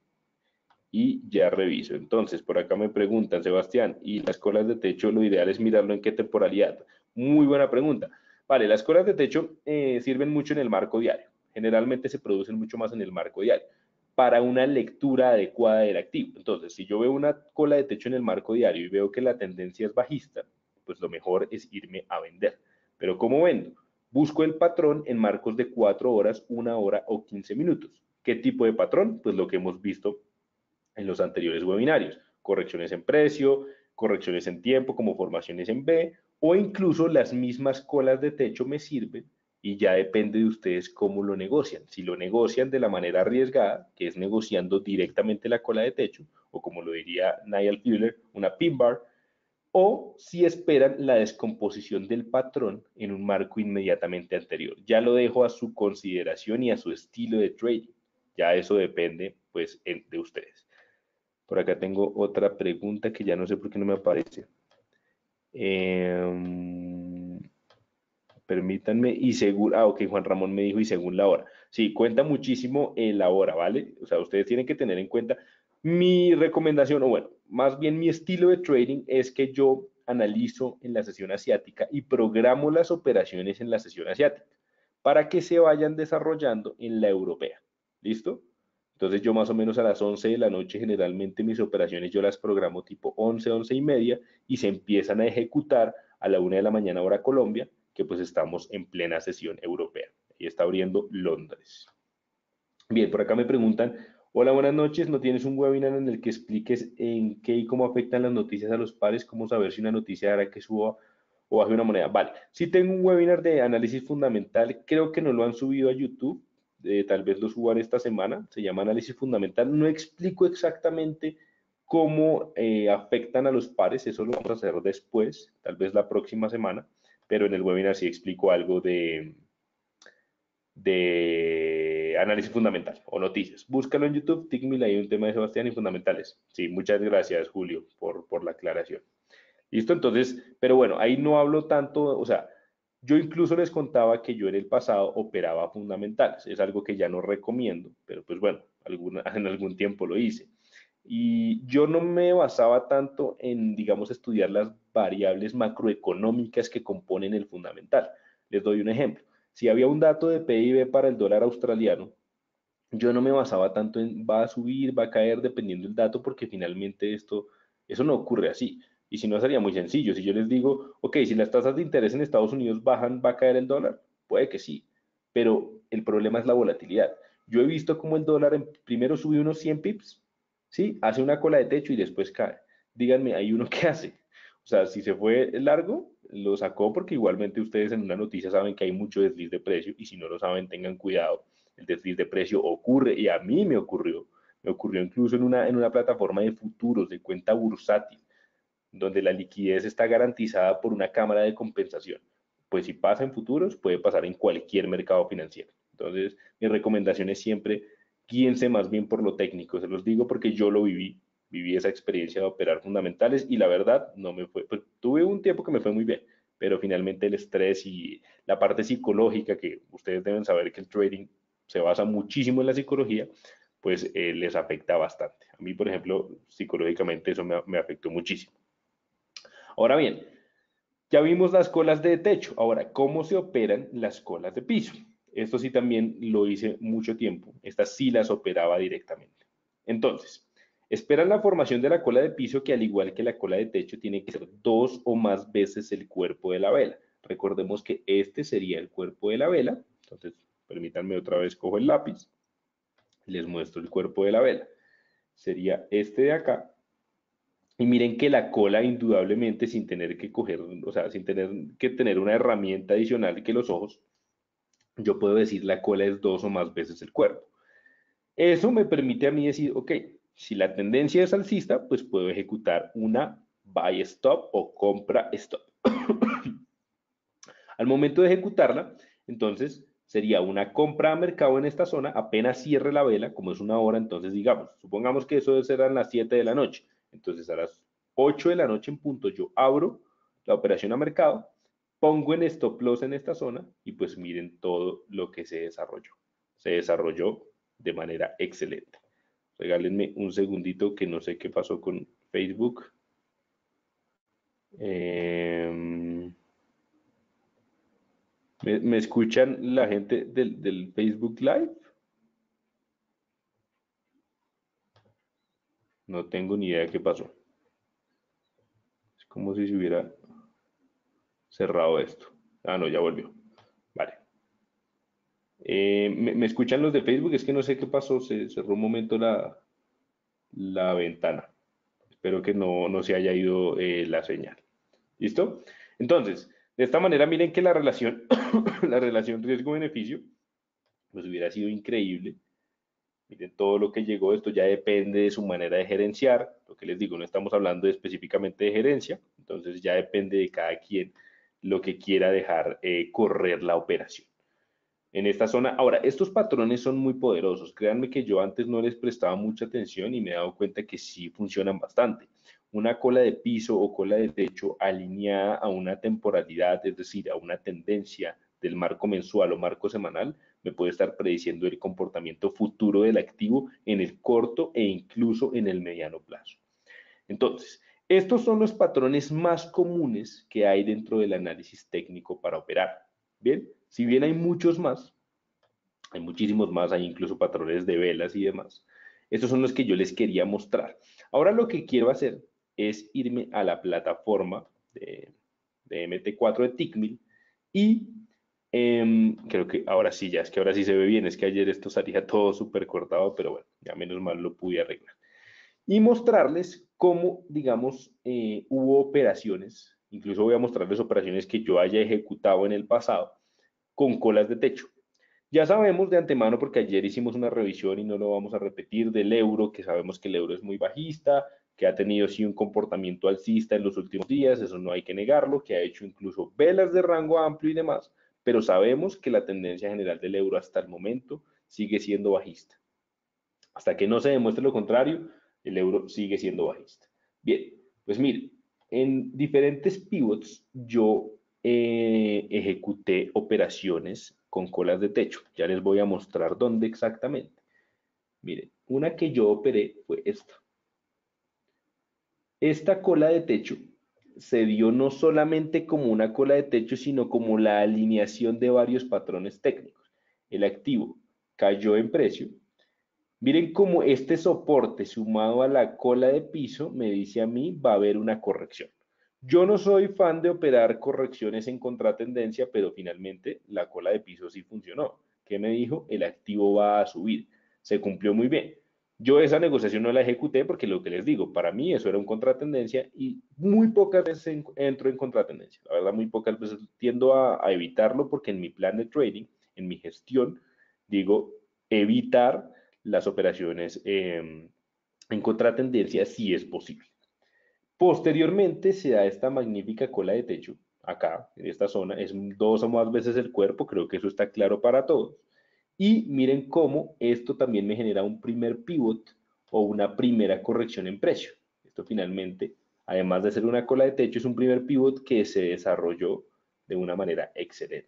y ya reviso. Entonces, por acá me preguntan, Sebastián, ¿y las colas de techo lo ideal es mirarlo en qué temporalidad? Muy buena pregunta. Vale, las colas de techo eh, sirven mucho en el marco diario. Generalmente se producen mucho más en el marco diario para una lectura adecuada del activo. Entonces, si yo veo una cola de techo en el marco diario y veo que la tendencia es bajista, pues lo mejor es irme a vender. Pero ¿cómo vendo? Busco el patrón en marcos de cuatro horas, una hora o quince minutos. ¿Qué tipo de patrón? Pues lo que hemos visto en los anteriores webinarios, correcciones en precio, correcciones en tiempo como formaciones en B o incluso las mismas colas de techo me sirven y ya depende de ustedes cómo lo negocian. Si lo negocian de la manera arriesgada, que es negociando directamente la cola de techo, o como lo diría Niall Fuller, una pin bar, o si esperan la descomposición del patrón en un marco inmediatamente anterior. Ya lo dejo a su consideración y a su estilo de trading. Ya eso depende pues de ustedes. Por acá tengo otra pregunta que ya no sé por qué no me aparece. Eh, permítanme, y según, ah, ok, Juan Ramón me dijo, y según la hora. Sí, cuenta muchísimo eh, la hora, ¿vale? O sea, ustedes tienen que tener en cuenta. Mi recomendación, o bueno, más bien mi estilo de trading es que yo analizo en la sesión asiática y programo las operaciones en la sesión asiática para que se vayan desarrollando en la europea. ¿Listo? Entonces yo más o menos a las once de la noche generalmente mis operaciones yo las programo tipo once, once y media y se empiezan a ejecutar a la una de la mañana hora Colombia, que pues estamos en plena sesión europea. Y está abriendo Londres. Bien, por acá me preguntan, hola, buenas noches, ¿no tienes un webinar en el que expliques en qué y cómo afectan las noticias a los pares? ¿Cómo saber si una noticia hará que suba o baje una moneda? Vale, sí tengo un webinar de análisis fundamental, creo que no lo han subido a YouTube, eh, tal vez lo suban esta semana, se llama análisis fundamental, no explico exactamente cómo eh, afectan a los pares, eso lo vamos a hacer después, tal vez la próxima semana, pero en el webinar sí explico algo de de análisis fundamental o noticias. Búscalo en YouTube, TICMIL, hay un tema de Sebastián y fundamentales. Sí, muchas gracias, Julio, por, por la aclaración. ¿Listo? Entonces, pero bueno, ahí no hablo tanto, o sea, yo incluso les contaba que yo en el pasado operaba fundamentales. Es algo que ya no recomiendo, pero pues bueno, alguna, en algún tiempo lo hice. Y yo no me basaba tanto en, digamos, estudiar las variables macroeconómicas que componen el fundamental. Les doy un ejemplo. Si había un dato de P I B para el dólar australiano, yo no me basaba tanto en va a subir, va a caer dependiendo del dato, porque finalmente esto, eso no ocurre así. Y si no, sería muy sencillo. Si yo les digo, ok, si las tasas de interés en Estados Unidos bajan, ¿va a caer el dólar? Puede que sí, pero el problema es la volatilidad. Yo he visto cómo el dólar en- primero sube unos cien pips, ¿sí? Hace una cola de techo y después cae. Díganme, ¿hay uno qué hace? O sea, si se fue largo, lo sacó porque igualmente ustedes en una noticia saben que hay mucho desliz de precio y si no lo saben, tengan cuidado. El desliz de precio ocurre y a mí me ocurrió. Me ocurrió incluso en una, en una plataforma de futuros, de cuenta bursátil, donde la liquidez está garantizada por una cámara de compensación. Pues si pasa en futuros, puede pasar en cualquier mercado financiero. Entonces, mi recomendación es siempre guíense más bien por lo técnico. Se los digo porque yo lo viví, viví esa experiencia de operar fundamentales y la verdad no me fue, pues tuve un tiempo que me fue muy bien, pero finalmente el estrés y la parte psicológica, que ustedes deben saber que el trading se basa muchísimo en la psicología, pues eh, les afecta bastante. A mí, por ejemplo, psicológicamente eso me, me afectó muchísimo. Ahora bien, ya vimos las colas de techo. Ahora, ¿cómo se operan las colas de piso? Esto sí también lo hice mucho tiempo. Estas sí las operaba directamente. Entonces, esperan la formación de la cola de piso que al igual que la cola de techo tiene que ser dos o más veces el cuerpo de la vela. Recordemos que este sería el cuerpo de la vela. Entonces, permítanme otra vez, cojo el lápiz, les muestro el cuerpo de la vela. Sería este de acá. Y miren que la cola, indudablemente, sin tener que coger, o sea, sin tener que tener una herramienta adicional que los ojos, yo puedo decir la cola es dos o más veces el cuerpo. Eso me permite a mí decir, ok, si la tendencia es alcista, pues puedo ejecutar una buy stop o compra stop. Al momento de ejecutarla, entonces sería una compra a mercado en esta zona, apenas cierre la vela, como es una hora, entonces digamos, supongamos que eso será a las siete de la noche, entonces a las ocho de la noche en punto yo abro la operación a mercado, pongo en stop loss en esta zona y pues miren todo lo que se desarrolló. Se desarrolló de manera excelente. Regálenme un segundito que no sé qué pasó con Facebook. Eh, ¿Me, me escuchan la gente del, del Facebook Live? No tengo ni idea de qué pasó. Es como si se hubiera cerrado esto. Ah, no, ya volvió. Vale. Eh, ¿me, me escuchan los de Facebook? Es que no sé qué pasó. Se cerró un momento la, la ventana. Espero que no, no se haya ido eh, la señal. ¿Listo? Entonces, de esta manera, miren que la relación, la relación riesgo-beneficio, pues hubiera sido increíble. Miren, todo lo que llegó, esto ya depende de su manera de gerenciar. Lo que les digo, no estamos hablando específicamente de gerencia, entonces ya depende de cada quien lo que quiera dejar eh, correr la operación. En esta zona, ahora, estos patrones son muy poderosos. Créanme que yo antes no les prestaba mucha atención y me he dado cuenta que sí funcionan bastante. Una cola de piso o cola de techo alineada a una temporalidad, es decir, a una tendencia del marco mensual o marco semanal, me puede estar prediciendo el comportamiento futuro del activo en el corto e incluso en el mediano plazo. Entonces, estos son los patrones más comunes que hay dentro del análisis técnico para operar. Bien, si bien hay muchos más, hay muchísimos más, hay incluso patrones de velas y demás. Estos son los que yo les quería mostrar. Ahora lo que quiero hacer es irme a la plataforma de, de M T cuatro de Tickmill y eh, creo que ahora sí, ya es que ahora sí se ve bien, es que ayer esto salía todo súper cortado, pero bueno, ya menos mal lo pude arreglar. Y mostrarles cómo, digamos, eh, hubo operaciones, incluso voy a mostrarles operaciones que yo haya ejecutado en el pasado con colas de techo. Ya sabemos de antemano, porque ayer hicimos una revisión y no lo vamos a repetir, del euro, que sabemos que el euro es muy bajista, que ha tenido sí un comportamiento alcista en los últimos días, eso no hay que negarlo, que ha hecho incluso velas de rango amplio y demás, pero sabemos que la tendencia general del euro hasta el momento sigue siendo bajista. Hasta que no se demuestre lo contrario, el euro sigue siendo bajista. Bien, pues mire, en diferentes pivots yo eh, ejecuté operaciones con colas de techo. Ya les voy a mostrar dónde exactamente. Miren, una que yo operé fue esta. Esta cola de techo se dio no solamente como una cola de techo, sino como la alineación de varios patrones técnicos. El activo cayó en precio. Miren cómo este soporte sumado a la cola de piso me dice a mí va a haber una corrección. Yo no soy fan de operar correcciones en contratendencia, pero finalmente la cola de piso sí funcionó. ¿Qué me dijo? El activo va a subir. Se cumplió muy bien. Yo esa negociación no la ejecuté porque lo que les digo, para mí eso era un contratendencia y muy pocas veces entro en contratendencia. La verdad, muy pocas veces tiendo a, a evitarlo porque en mi plan de trading, en mi gestión, digo, evitar las operaciones eh, en contratendencia si es posible. Posteriormente se da esta magnífica cola de techo, acá, en esta zona, es dos o más veces el cuerpo, creo que eso está claro para todos. Y miren cómo esto también me genera un primer pivot o una primera corrección en precio. Esto finalmente, además de ser una cola de techo, es un primer pivot que se desarrolló de una manera excelente.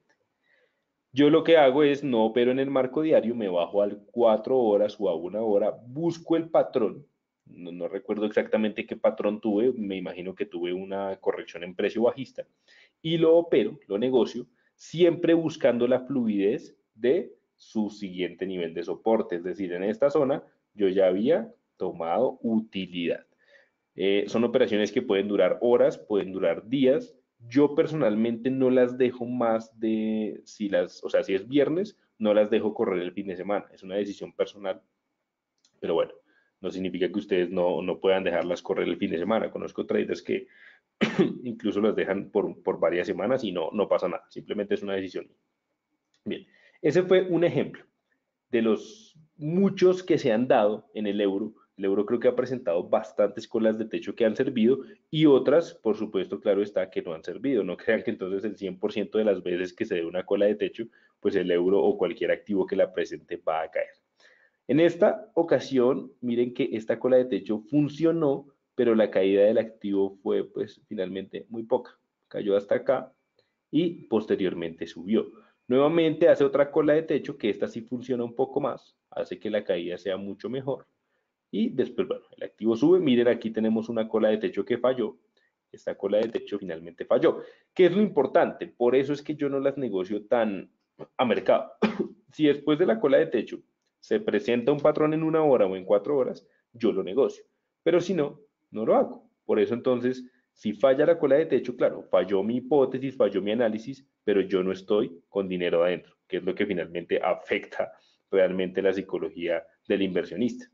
Yo lo que hago es no opero en el marco diario, me bajo al cuatro horas o a una hora, busco el patrón, no, no recuerdo exactamente qué patrón tuve, me imagino que tuve una corrección en precio bajista, y lo opero, lo negocio, siempre buscando la fluidez de su siguiente nivel de soporte, es decir, en esta zona yo ya había tomado utilidad. Eh, son operaciones que pueden durar horas, pueden durar días. Yo personalmente no las dejo más de, si las, o sea, si es viernes, no las dejo correr el fin de semana. Es una decisión personal, pero bueno, no significa que ustedes no, no puedan dejarlas correr el fin de semana. Conozco traders que incluso las dejan por, por varias semanas y no, no pasa nada. Simplemente es una decisión. Bien, ese fue un ejemplo de los muchos que se han dado en el euro. El euro creo que ha presentado bastantes colas de techo que han servido y otras, por supuesto, claro está, que no han servido. No crean que entonces el cien por ciento de las veces que se dé una cola de techo, pues el euro o cualquier activo que la presente va a caer. En esta ocasión, miren que esta cola de techo funcionó, pero la caída del activo fue pues finalmente muy poca. Cayó hasta acá y posteriormente subió. Nuevamente hace otra cola de techo, que esta sí funciona un poco más, hace que la caída sea mucho mejor. Y después, bueno, el activo sube. Miren, aquí tenemos una cola de techo que falló. Esta cola de techo finalmente falló. ¿Qué es lo importante? Por eso es que yo no las negocio tan a mercado. Si después de la cola de techo se presenta un patrón en una hora o en cuatro horas, yo lo negocio. Pero si no, no lo hago. Por eso entonces, si falla la cola de techo, claro, falló mi hipótesis, falló mi análisis, pero yo no estoy con dinero adentro, que es lo que finalmente afecta realmente la psicología del inversionista.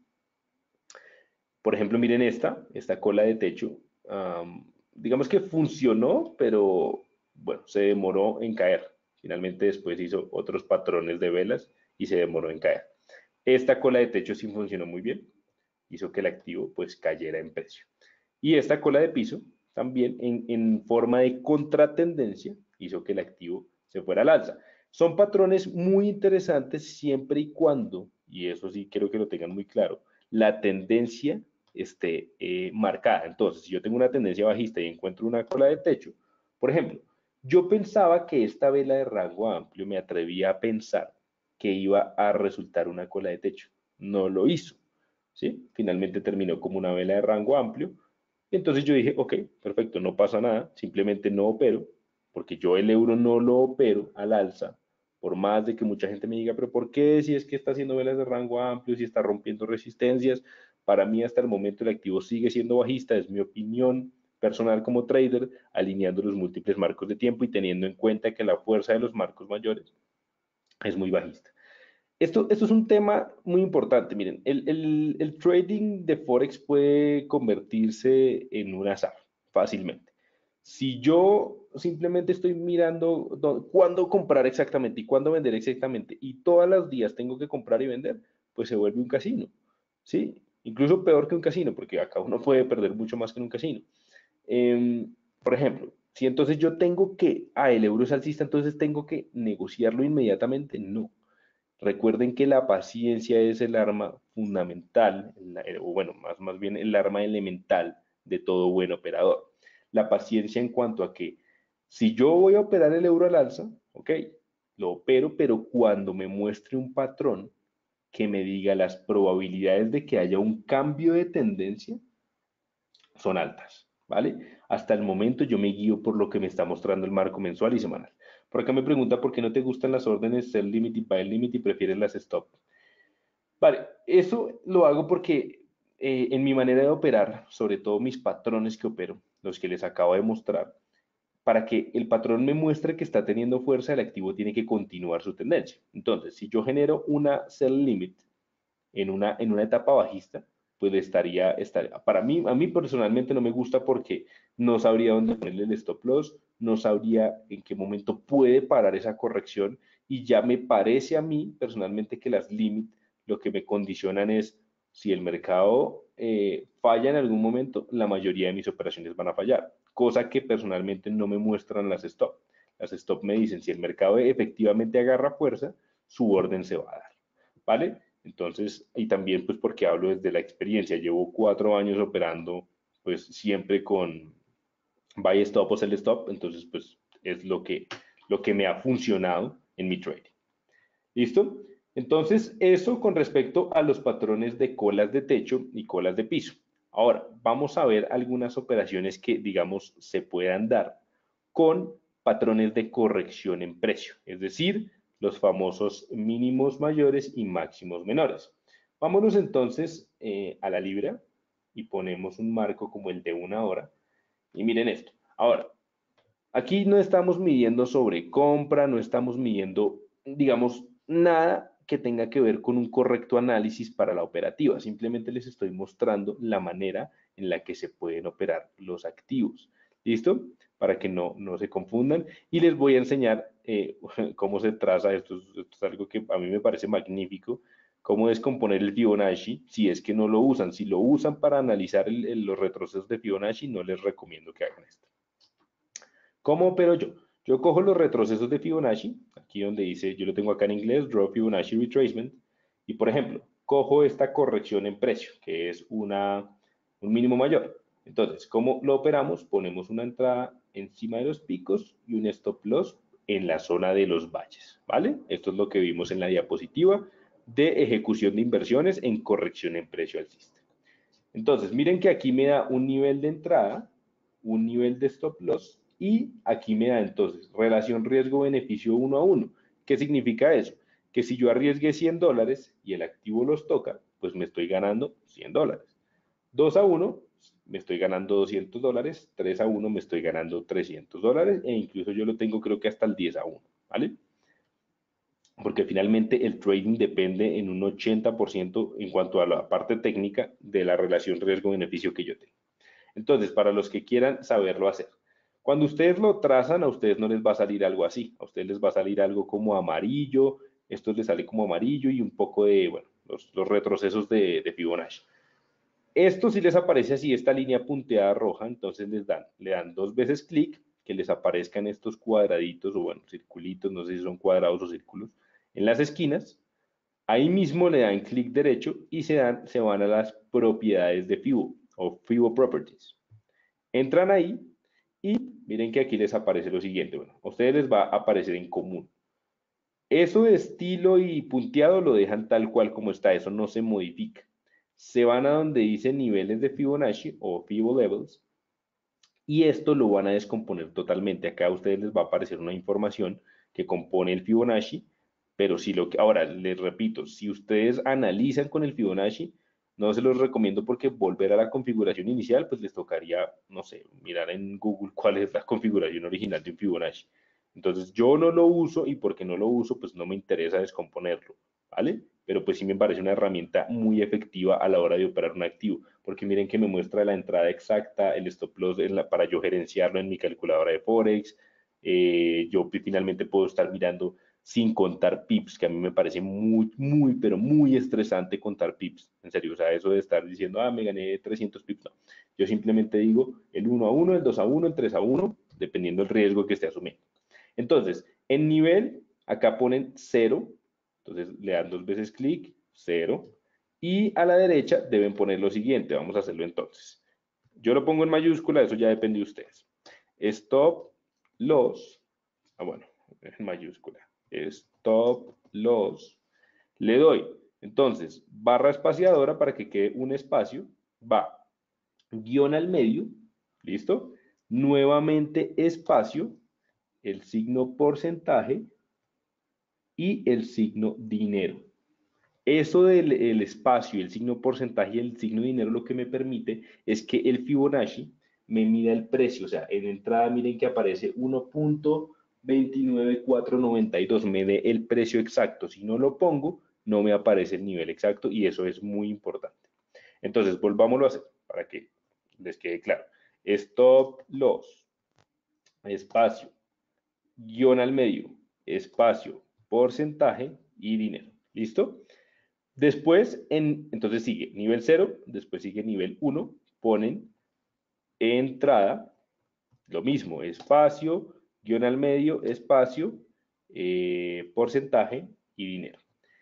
Por ejemplo, miren esta, esta cola de techo. Um, digamos que funcionó, pero bueno, se demoró en caer. Finalmente después hizo otros patrones de velas y se demoró en caer. Esta cola de techo sí funcionó muy bien, hizo que el activo pues cayera en precio. Y esta cola de piso también en, en forma de contratendencia hizo que el activo se fuera al alza. Son patrones muy interesantes siempre y cuando, y eso sí quiero que lo tengan muy claro, la tendencia esté eh, marcada. Entonces, si yo tengo una tendencia bajista y encuentro una cola de techo, por ejemplo, yo pensaba que esta vela de rango amplio me atrevía a pensar que iba a resultar una cola de techo. No lo hizo. ¿Sí? Finalmente terminó como una vela de rango amplio. Entonces yo dije, ok, perfecto, no pasa nada, simplemente no opero, porque yo el euro no lo opero al alza, Por más de que mucha gente me diga, pero ¿por qué? Si es que está haciendo velas de rango amplio, si está rompiendo resistencias, para mí hasta el momento el activo sigue siendo bajista, es mi opinión personal como trader, alineando los múltiples marcos de tiempo y teniendo en cuenta que la fuerza de los marcos mayores es muy bajista. Esto, esto es un tema muy importante. Miren, el, el, el trading de Forex puede convertirse en un azar fácilmente. Si yo simplemente estoy mirando dó- cuándo comprar exactamente y cuándo vender exactamente, y todos los días tengo que comprar y vender, pues se vuelve un casino, ¿sí? Incluso peor que un casino, porque acá uno puede perder mucho más que en un casino. Em, por ejemplo, si entonces yo tengo que, ah, el euro es alcista, entonces tengo que negociarlo inmediatamente, no. Recuerden que la paciencia es el arma fundamental, la- o bueno, más, más bien el arma elemental de todo buen operador. La paciencia en cuanto a que si yo voy a operar el euro al alza, ok, lo opero, pero cuando me muestre un patrón que me diga las probabilidades de que haya un cambio de tendencia, son altas, ¿vale? Hasta el momento yo me guío por lo que me está mostrando el marco mensual y semanal. Por acá me pregunta por qué no te gustan las órdenes sell limit y buy limit y prefieres las stop. Vale, eso lo hago porque eh, en mi manera de operar, sobre todo mis patrones que opero, los que les acabo de mostrar, para que el patrón me muestre que está teniendo fuerza, el activo tiene que continuar su tendencia. Entonces, si yo genero una sell limit en una, en una etapa bajista, pues estaría, estaría, para mí, a mí personalmente no me gusta porque no sabría dónde ponerle el stop loss, no sabría en qué momento puede parar esa corrección y ya me parece a mí personalmente que las limit lo que me condicionan es si el mercado eh, falla en algún momento, la mayoría de mis operaciones van a fallar, cosa que personalmente no me muestran las stop. Las stop me dicen si el mercado efectivamente agarra fuerza, su orden se va a dar, ¿vale? Entonces, y también pues porque hablo desde la experiencia, llevo cuatro años operando pues siempre con buy stop o sell stop, entonces pues es lo que, lo que me ha funcionado en mi trading. ¿Listo? Entonces, eso con respecto a los patrones de colas de techo y colas de piso. Ahora, vamos a ver algunas operaciones que, digamos, se puedan dar con patrones de corrección en precio, es decir, los famosos mínimos mayores y máximos menores. Vámonos entonces eh, a la libra y ponemos un marco como el de una hora. Y miren esto. Ahora, aquí no estamos midiendo sobre compra, no estamos midiendo, digamos, nada que tenga que ver con un correcto análisis para la operativa. Simplemente les estoy mostrando la manera en la que se pueden operar los activos. ¿Listo? Para que no, no se confundan. Y les voy a enseñar eh, cómo se traza esto. Esto es algo que a mí me parece magnífico. Cómo descomponer el Fibonacci si es que no lo usan. Si lo usan para analizar el, el, los retrocesos de Fibonacci, no les recomiendo que hagan esto. ¿Cómo opero yo? Yo cojo los retrocesos de Fibonacci, aquí donde dice, yo lo tengo acá en inglés, Draw Fibonacci Retracement, y por ejemplo, cojo esta corrección en precio, que es una, un mínimo mayor. Entonces, ¿cómo lo operamos? Ponemos una entrada encima de los picos y un stop loss en la zona de los valles, ¿vale? Esto es lo que vimos en la diapositiva de ejecución de inversiones en corrección en precio alcista. Entonces, miren que aquí me da un nivel de entrada, un nivel de stop loss y aquí me da entonces relación riesgo-beneficio uno a uno. ¿Qué significa eso? Que si yo arriesgué cien dólares y el activo los toca, pues me estoy ganando cien dólares. dos a uno me estoy ganando doscientos dólares, tres a uno me estoy ganando trescientos dólares e incluso yo lo tengo creo que hasta el diez a uno, ¿vale? Porque finalmente el trading depende en un ochenta por ciento en cuanto a la parte técnica de la relación riesgo-beneficio que yo tengo. Entonces, para los que quieran saberlo hacer, cuando ustedes lo trazan, a ustedes no les va a salir algo así, a ustedes les va a salir algo como amarillo, esto les sale como amarillo y un poco de, bueno, los, los retrocesos de, de Fibonacci. Esto si les aparece así, esta línea punteada roja, entonces les dan, le dan dos veces clic, que les aparezcan estos cuadraditos o bueno, circulitos, no sé si son cuadrados o círculos, en las esquinas. Ahí mismo le dan clic derecho y se, dan, se van a las propiedades de Fibo o Fibo Properties. Entran ahí y miren que aquí les aparece lo siguiente. Bueno, a ustedes les va a aparecer en común. Eso de estilo y punteado lo dejan tal cual como está, eso no se modifica. Se van a donde dice niveles de Fibonacci o Fibo Levels y esto lo van a descomponer totalmente. Acá a ustedes les va a aparecer una información que compone el Fibonacci Pero si lo que, ahora les repito, si ustedes analizan con el Fibonacci, no se los recomiendo porque volver a la configuración inicial, pues les tocaría, no sé, mirar en Google cuál es la configuración original de un Fibonacci. Entonces yo no lo uso y porque no lo uso, pues no me interesa descomponerlo, ¿vale? Pero pues sí me parece una herramienta muy efectiva a la hora de operar un activo, porque miren que me muestra la entrada exacta, el stop loss en la, para yo gerenciarlo en mi calculadora de Forex. Eh, yo finalmente puedo estar mirando sin contar pips, que a mí me parece muy, muy, pero muy estresante contar pips. En serio, o sea, eso de estar diciendo, ah, me gané trescientos pips, no. Yo simplemente digo el uno a uno, el dos a uno, el tres a uno, dependiendo del riesgo que esté asumiendo. Entonces, en nivel, acá ponen cero, entonces le dan dos veces clic, cero, y a la derecha deben poner lo siguiente, vamos a hacerlo entonces. Yo lo pongo en mayúscula, eso ya depende de ustedes. Stop loss, ah bueno, en mayúscula, stop loss, le doy, entonces, barra espaciadora para que quede un espacio, va, guión al medio, ¿listo? Nuevamente espacio, el signo porcentaje y el signo dinero. Eso del el espacio y el signo porcentaje y el signo dinero lo que me permite es que el Fibonacci me mida el precio, o sea, en entrada miren que aparece uno punto dos nueve cuatro nueve dos, me dé el precio exacto, si no lo pongo no me aparece el nivel exacto y eso es muy importante. Entonces volvámoslo a hacer para que les quede claro. Stop loss, espacio, guión al medio, espacio, porcentaje y dinero. ¿Listo? Después, en, entonces sigue nivel cero, después sigue nivel uno, ponen entrada, lo mismo, espacio, guión al medio, espacio, eh, porcentaje y dinero.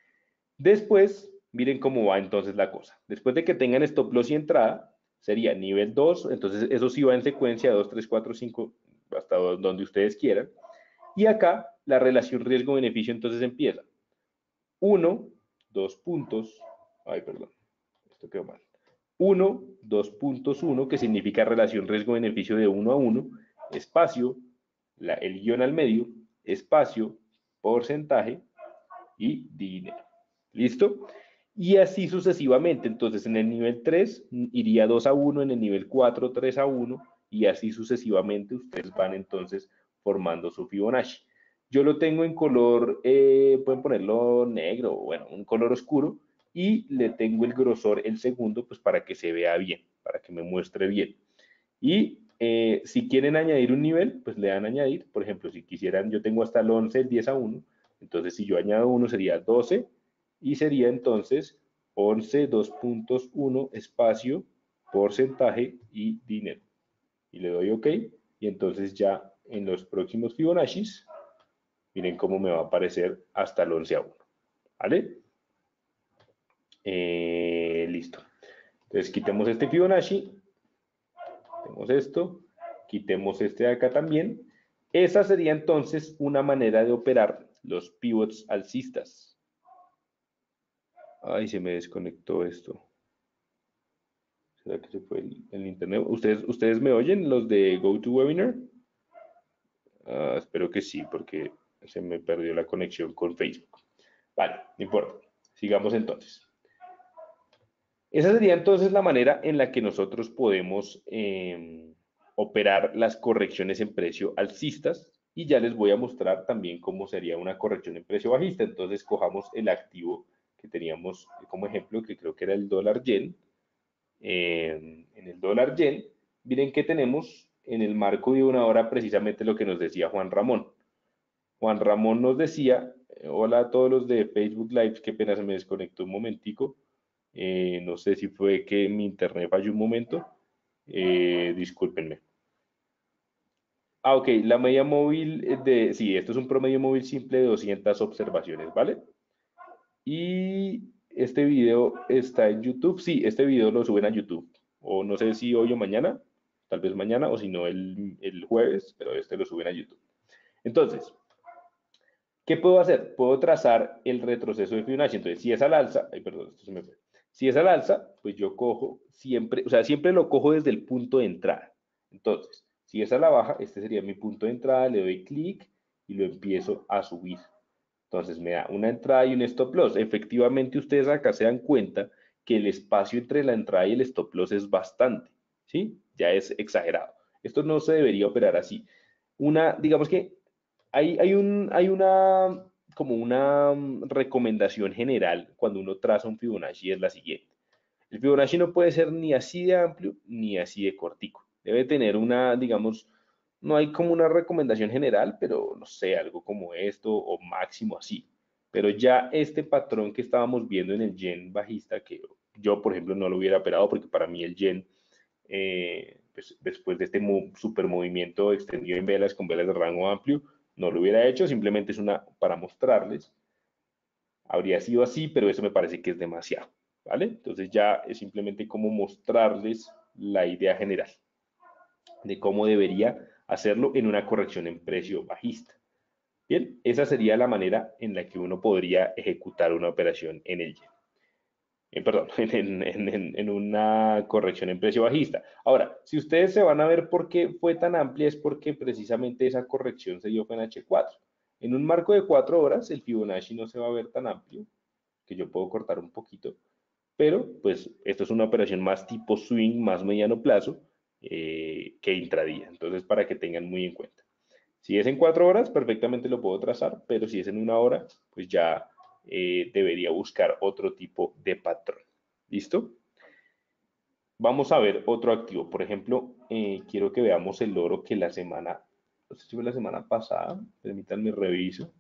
Después, miren cómo va entonces la cosa. Después de que tengan stop loss y entrada, sería nivel dos, entonces eso sí va en secuencia, dos, tres, cuatro, cinco, hasta donde ustedes quieran. Y acá la relación riesgo-beneficio entonces empieza. uno, dos puntos, ay, perdón, esto quedó mal. uno, dos puntos uno, que significa relación riesgo-beneficio de uno a uno, espacio, la, el guión al medio, espacio, porcentaje y dinero. ¿Listo? Y así sucesivamente. Entonces, en el nivel tres iría dos a uno, en el nivel cuatro, tres a uno, y así sucesivamente ustedes van entonces formando su Fibonacci. Yo lo tengo en color, eh, pueden ponerlo negro, bueno, un color oscuro, y le tengo el grosor, el segundo, pues para que se vea bien, para que me muestre bien. Y eh, si quieren añadir un nivel, pues le dan añadir. Por ejemplo, si quisieran, yo tengo hasta el once, el diez a uno, entonces si yo añado uno sería doce, y sería entonces once, dos puntos uno, espacio, porcentaje y dinero. Y le doy OK, y entonces ya en los próximos Fibonaccis, miren cómo me va a aparecer hasta el once a uno. ¿Vale? Eh, listo. Entonces quitemos este Fibonacci, quitemos esto, quitemos este de acá también. Esa sería entonces una manera de operar los pivots alcistas. Ay, se me desconectó esto. ¿Será que se fue el, el internet? ¿Ustedes, ¿Ustedes me oyen, los de GoToWebinar? Uh, espero que sí, porque se me perdió la conexión con Facebook. Vale, no importa. Sigamos entonces. Esa sería entonces la manera en la que nosotros podemos eh, operar las correcciones en precio alcistas, y ya les voy a mostrar también cómo sería una corrección en precio bajista. Entonces cojamos el activo que teníamos como ejemplo, que creo que era el dólar yen. Eh, en el dólar yen, miren que tenemos en el marco de una hora precisamente lo que nos decía Juan Ramón. Juan Ramón nos decía, eh, hola a todos los de Facebook Live, qué pena se me desconectó un momentico. Eh, no sé si fue que mi internet falló un momento. Eh, discúlpenme. Ah, ok, la media móvil de, sí, esto es un promedio móvil simple de doscientas observaciones, ¿vale? Y este video está en YouTube, sí, este video lo suben a YouTube, o no sé si hoy o mañana, tal vez mañana, o si no el, el jueves, pero este lo suben a YouTube. Entonces, ¿qué puedo hacer? Puedo trazar el retroceso de Fibonacci. Entonces, si es al alza, ay, perdón, esto se me fue. Si es al alza, pues yo cojo siempre, o sea, siempre lo cojo desde el punto de entrada. Entonces, si es a la baja, este sería mi punto de entrada, le doy clic y lo empiezo a subir. Entonces me da una entrada y un stop loss. Efectivamente, ustedes acá se dan cuenta que el espacio entre la entrada y el stop loss es bastante, ¿sí? Ya es exagerado. Esto no se debería operar así. Una, digamos que hay, hay un, hay una, como una mm, recomendación general cuando uno traza un Fibonacci es la siguiente. El Fibonacci no puede ser ni así de amplio ni así de cortico. Debe tener una, digamos, no hay como una recomendación general, pero no sé, algo como esto o máximo así. Pero ya este patrón que estábamos viendo en el yen bajista, que yo, por ejemplo, no lo hubiera operado porque para mí el yen, eh, pues, después de este mo- super movimiento extendido en velas con velas de rango amplio, no lo hubiera hecho, simplemente es una para mostrarles. Habría sido así, pero eso me parece que es demasiado, ¿vale? Entonces ya es simplemente como mostrarles la idea general de cómo debería hacerlo en una corrección en precio bajista. Bien, esa sería la manera en la que uno podría ejecutar una operación en el yen. Eh, perdón, en, en, en, en, una corrección en precio bajista. Ahora, si ustedes se van a ver por qué fue tan amplia, es porque precisamente esa corrección se dio en H cuatro. En un marco de cuatro horas, el Fibonacci no se va a ver tan amplio, que yo puedo cortar un poquito, pero pues esto es una operación más tipo swing, más mediano plazo eh, que intradía. Entonces, para que tengan muy en cuenta. Si es en cuatro horas, perfectamente lo puedo trazar, pero si es en una hora, pues ya eh, debería buscar otro tipo de patrón. ¿Listo? Vamos a ver otro activo. Por ejemplo, eh, quiero que veamos el oro que la semana, no sé si fue la semana pasada, permítanme reviso,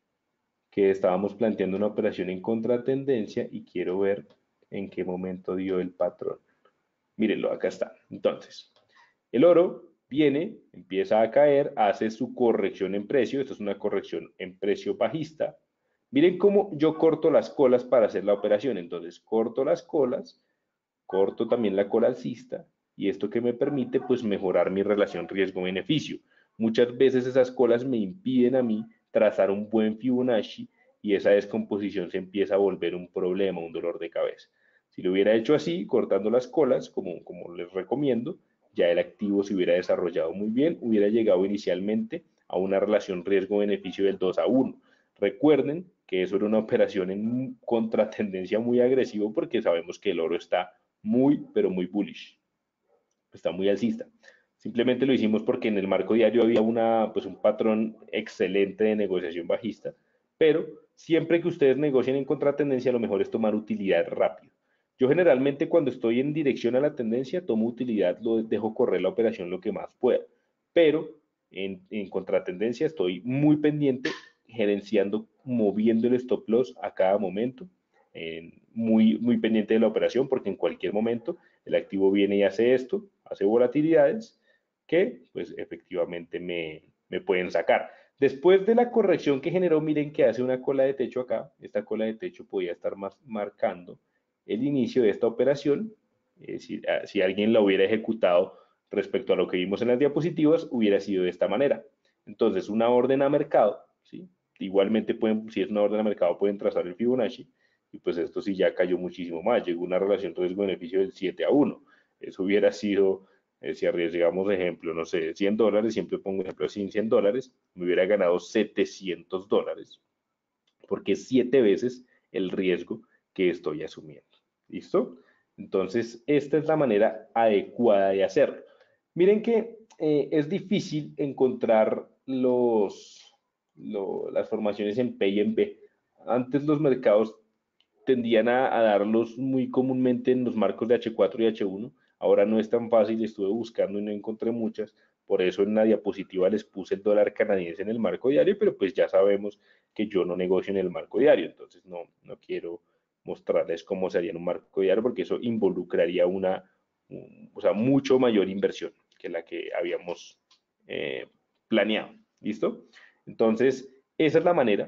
que estábamos planteando una operación en contratendencia y quiero ver en qué momento dio el patrón. Mírenlo, acá está. Entonces, el oro viene, empieza a caer, hace su corrección en precio. Esto es una corrección en precio bajista. Miren cómo yo corto las colas para hacer la operación. Entonces, corto las colas, corto también la cola alcista y esto que me permite pues mejorar mi relación riesgo-beneficio. Muchas veces esas colas me impiden a mí trazar un buen Fibonacci y esa descomposición se empieza a volver un problema, un dolor de cabeza. Si lo hubiera hecho así, cortando las colas, como, como les recomiendo, ya el activo se hubiera desarrollado muy bien, hubiera llegado inicialmente a una relación riesgo-beneficio del dos a uno. Recuerden que eso era una operación en contratendencia muy agresivo porque sabemos que el oro está muy, pero muy bullish, está muy alcista. Simplemente lo hicimos porque en el marco diario había una, pues un patrón excelente de negociación bajista, pero siempre que ustedes negocien en contratendencia, lo mejor es tomar utilidad rápido. Yo generalmente cuando estoy en dirección a la tendencia, tomo utilidad, lo dejo correr la operación lo que más pueda, pero en, en contratendencia estoy muy pendiente, gerenciando, moviendo el stop loss a cada momento, en, muy, muy pendiente de la operación, porque en cualquier momento el activo viene y hace esto, hace volatilidades que pues efectivamente me, me pueden sacar. Después de la corrección que generó, miren que hace una cola de techo acá. Esta cola de techo podía estar más marcando el inicio de esta operación. Eh, si, si alguien la hubiera ejecutado respecto a lo que vimos en las diapositivas, hubiera sido de esta manera. Entonces, una orden a mercado, ¿sí? Igualmente, pueden, si es una orden a mercado, pueden trazar el Fibonacci, y pues esto sí ya cayó muchísimo más, llegó una relación riesgo-beneficio del siete a uno. Eso hubiera sido, eh, si arriesgamos ejemplo, no sé, cien dólares, siempre pongo ejemplo sin cien dólares, me hubiera ganado setecientos dólares, porque es siete veces el riesgo que estoy asumiendo. ¿Listo? Entonces, esta es la manera adecuada de hacerlo. Miren que eh, es difícil encontrar los, lo, las formaciones en P y en B. Antes los mercados tendían a, a, darlos muy comúnmente en los marcos de H cuatro y H uno. Ahora no es tan fácil, estuve buscando y no encontré muchas. Por eso en la diapositiva les puse el dólar canadiense en el marco diario, pero pues ya sabemos que yo no negocio en el marco diario, entonces no, no quiero mostrarles cómo sería en un marco diario porque eso involucraría una, un, o sea, mucho mayor inversión que la que habíamos eh, planeado. ¿Listo? Entonces, esa es la manera.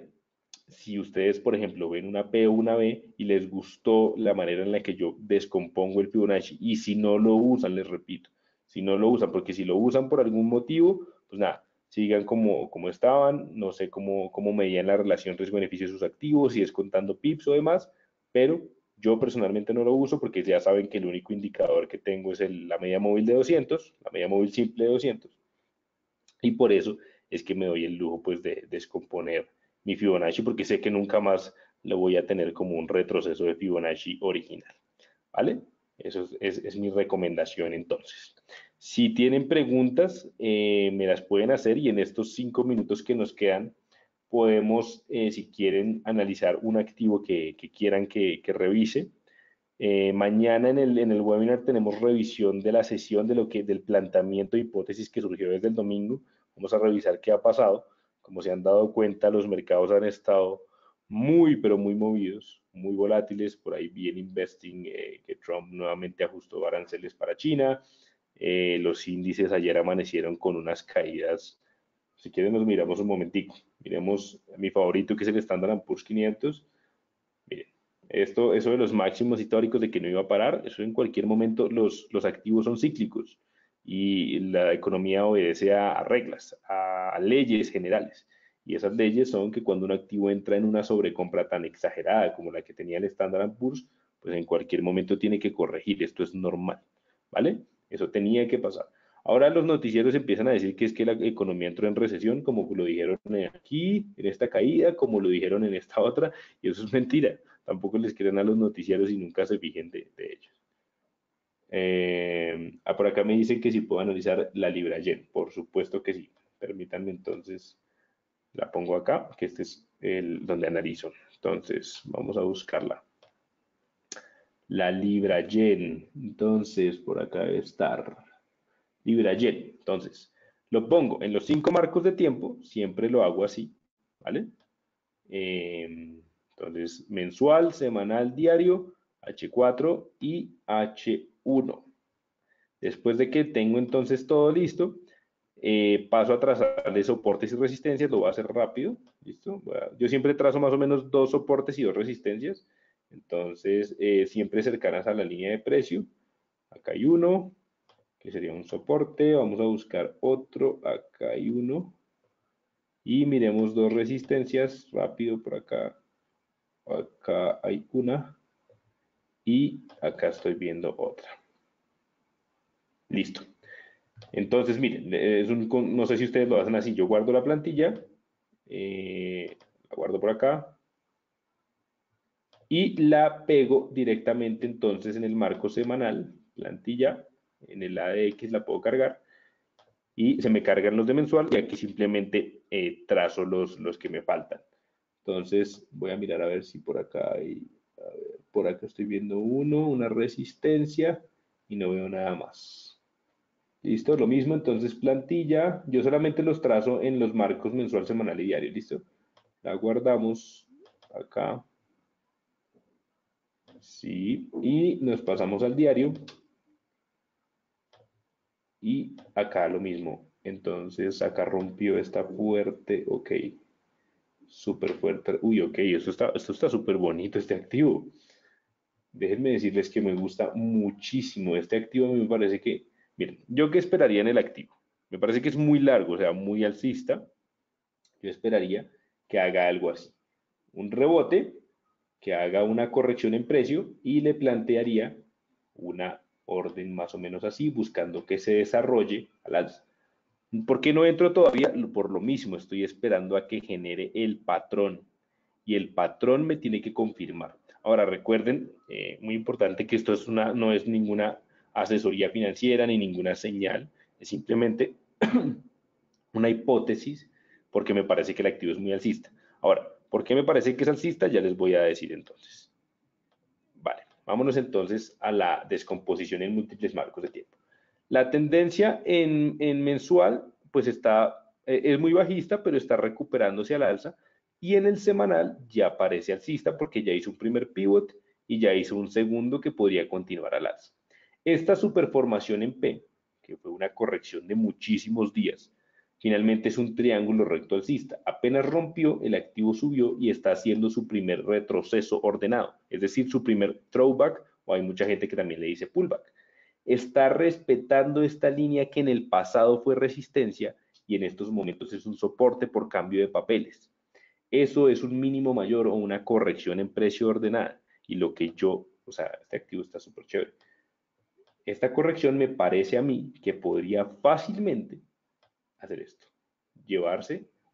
Si ustedes, por ejemplo, ven una P o una B y les gustó la manera en la que yo descompongo el Fibonacci, y si no lo usan, les repito, si no lo usan, porque si lo usan por algún motivo, pues nada, sigan como, como estaban, no sé cómo, cómo medían la relación riesgo-beneficio de sus activos, si es contando pips o demás, pero yo personalmente no lo uso porque ya saben que el único indicador que tengo es el, la media móvil de doscientos, la media móvil simple de doscientos, y por eso es que me doy el lujo pues de descomponer mi Fibonacci porque sé que nunca más lo voy a tener como un retroceso de Fibonacci original, ¿vale? Eso es, es, es mi recomendación entonces. Si tienen preguntas, eh, me las pueden hacer y en estos cinco minutos que nos quedan, podemos, eh, si quieren, analizar un activo que, que quieran que, que revise. Eh, mañana en el, en el webinar tenemos revisión de la sesión de lo que, del planteamiento de hipótesis que surgió desde el domingo. Vamos a revisar qué ha pasado. Como se han dado cuenta, los mercados han estado muy, pero muy movidos, muy volátiles. Por ahí vi en Investing eh, que Trump nuevamente ajustó aranceles para China. Eh, los índices ayer amanecieron con unas caídas. Si quieren nos miramos un momentico. Miremos a mi favorito que es el Standard and Poor's quinientos. Miren, esto, eso de los máximos históricos de que no iba a parar, eso en cualquier momento los, los activos son cíclicos y la economía obedece a, a reglas, a, a leyes generales. Y esas leyes son que cuando un activo entra en una sobrecompra tan exagerada como la que tenía el Standard and Poor's, pues en cualquier momento tiene que corregir. Esto es normal, ¿vale? Eso tenía que pasar. Ahora los noticieros empiezan a decir que es que la economía entró en recesión, como lo dijeron aquí, en esta caída, como lo dijeron en esta otra, y eso es mentira. Tampoco les creen a los noticieros y nunca se fijen de, de ellos. Eh, ah, por acá me dicen que si puedo analizar la libra yen. Por supuesto que sí. Permítanme entonces, la pongo acá, que este es el donde analizo. Entonces, vamos a buscarla. La libra yen. Entonces, por acá debe estar. Libra yen. Entonces, lo pongo en los cinco marcos de tiempo. Siempre lo hago así. ¿Vale? Eh, entonces, mensual, semanal, diario, H cuatro y H uno. Después de que tengo entonces todo listo, eh, paso a trazar de soportes y resistencias, lo voy a hacer rápido, ¿listo? A, yo siempre trazo más o menos dos soportes y dos resistencias, entonces eh, siempre cercanas a la línea de precio. Acá hay uno, que sería un soporte, vamos a buscar otro, acá hay uno, y miremos dos resistencias, rápido por acá, acá hay una, y acá estoy viendo otra. Listo. Entonces, miren, es un, no sé si ustedes lo hacen así. Yo guardo la plantilla, eh, la guardo por acá y la pego directamente entonces en el marco semanal, plantilla, en el A D X la puedo cargar y se me cargan los de mensual y aquí simplemente eh, trazo los, los que me faltan. Entonces, voy a mirar a ver si por acá hay, a ver, por acá estoy viendo uno, una resistencia y no veo nada más. Listo, lo mismo, entonces plantilla, yo solamente los trazo en los marcos mensual, semanal y diario, listo. La guardamos acá. Sí, y nos pasamos al diario. Y acá lo mismo. Entonces acá rompió esta fuerte, ok. Súper fuerte. Uy, ok, esto está, esto está súper bonito, este activo. Déjenme decirles que me gusta muchísimo. Este activo me parece que, miren, ¿yo qué esperaría en el activo? Me parece que es muy largo, o sea, muy alcista. Yo esperaría que haga algo así. Un rebote, que haga una corrección en precio y le plantearía una orden más o menos así, buscando que se desarrolle al alza. ¿Por qué no entro todavía? Por lo mismo, estoy esperando a que genere el patrón y el patrón me tiene que confirmar. Ahora recuerden, eh, muy importante que esto es una, no es ninguna asesoría financiera ni ninguna señal, es simplemente una hipótesis porque me parece que el activo es muy alcista. Ahora, ¿por qué me parece que es alcista? Ya les voy a decir entonces. Vale, vámonos entonces a la descomposición en múltiples marcos de tiempo. La tendencia en, en mensual, pues está, eh, es muy bajista, pero está recuperándose al alza. Y en el semanal ya parece alcista porque ya hizo un primer pivot y ya hizo un segundo que podría continuar al alza. Esta superformación en P, que fue una corrección de muchísimos días, finalmente es un triángulo recto alcista. Apenas rompió, el activo subió y está haciendo su primer retroceso ordenado, es decir, su primer throwback, o hay mucha gente que también le dice pullback. Está respetando esta línea que en el pasado fue resistencia y en estos momentos es un soporte por cambio de papeles. Eso es un mínimo mayor o una corrección en precio ordenada. Y lo que yo, o sea, este activo está súper chévere. Esta corrección me parece a mí que podría fácilmente hacer esto. Llevarse, o sea,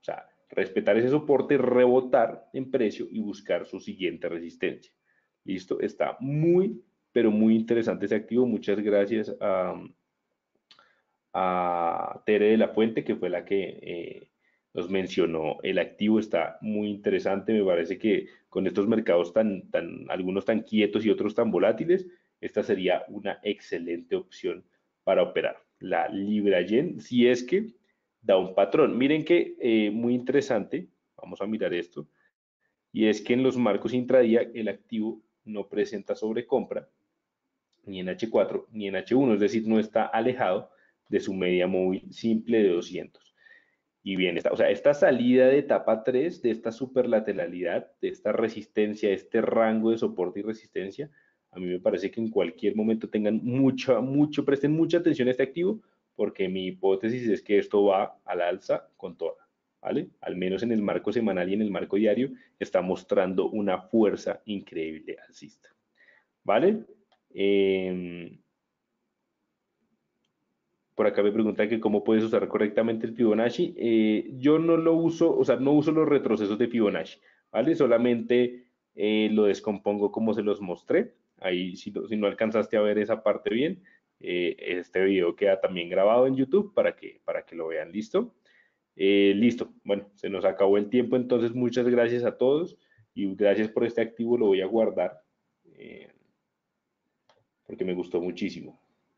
respetar ese soporte, rebotar en precio y buscar su siguiente resistencia. Listo, está muy, pero muy interesante ese activo. Muchas gracias a, a Tere de la Fuente, que fue la que eh, nos mencionó el activo. Está muy interesante. Me parece que con estos mercados tan, tan, algunos tan quietos y otros tan volátiles, esta sería una excelente opción para operar. La Libra Yen, si es que da un patrón. Miren que eh, muy interesante, vamos a mirar esto, y es que en los marcos intradía el activo no presenta sobrecompra ni en H cuatro ni en H uno, es decir, no está alejado de su media móvil simple de doscientos. Y bien, esta, o sea, esta salida de etapa tres, de esta superlateralidad, de esta resistencia, este rango de soporte y resistencia, a mí me parece que en cualquier momento tengan mucha, mucho, presten mucha atención a este activo, porque mi hipótesis es que esto va al alza con toda, ¿vale? Al menos en el marco semanal y en el marco diario está mostrando una fuerza increíble alcista, ¿vale? Eh, por acá me preguntan que cómo puedes usar correctamente el Fibonacci. Eh, yo no lo uso, o sea, no uso los retrocesos de Fibonacci, ¿vale? Solamente eh, lo descompongo como se los mostré. Ahí, si, no- si no alcanzaste a ver esa parte bien, eh, este video queda también grabado en YouTube para que, para que lo vean. ¿Listo? Eh, listo. Bueno, se nos acabó el tiempo, entonces muchas gracias a todos y gracias por este activo, lo voy a guardar eh, porque me gustó muchísimo.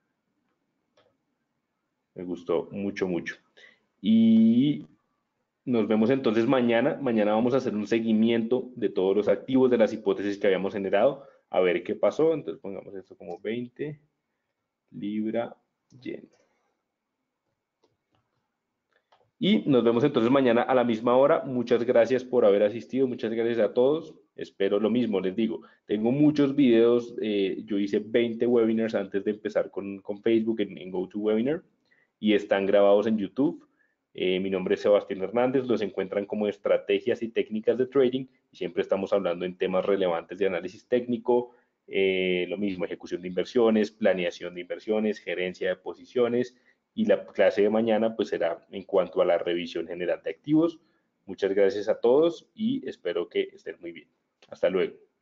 Me gustó mucho, mucho. Y nos vemos entonces mañana. Mañana vamos a hacer un seguimiento de todos los activos, de las hipótesis que habíamos generado, a ver qué pasó. Entonces pongamos esto como veinte, Libra, Yen. Y nos vemos entonces mañana a la misma hora. Muchas gracias por haber asistido. Muchas gracias a todos. Espero lo mismo, les digo. Tengo muchos videos. Eh, yo hice veinte webinars antes de empezar con, con Facebook en, en GoToWebinar y están grabados en YouTube. Eh, mi nombre es Sebastián Hernández. Los encuentran como estrategias y técnicas de trading y siempre estamos hablando en temas relevantes de análisis técnico. Eh, lo mismo, ejecución de inversiones, planeación de inversiones, gerencia de posiciones y la clase de mañana pues será en cuanto a la revisión general de activos. Muchas gracias a todos y espero que estén muy bien. Hasta luego.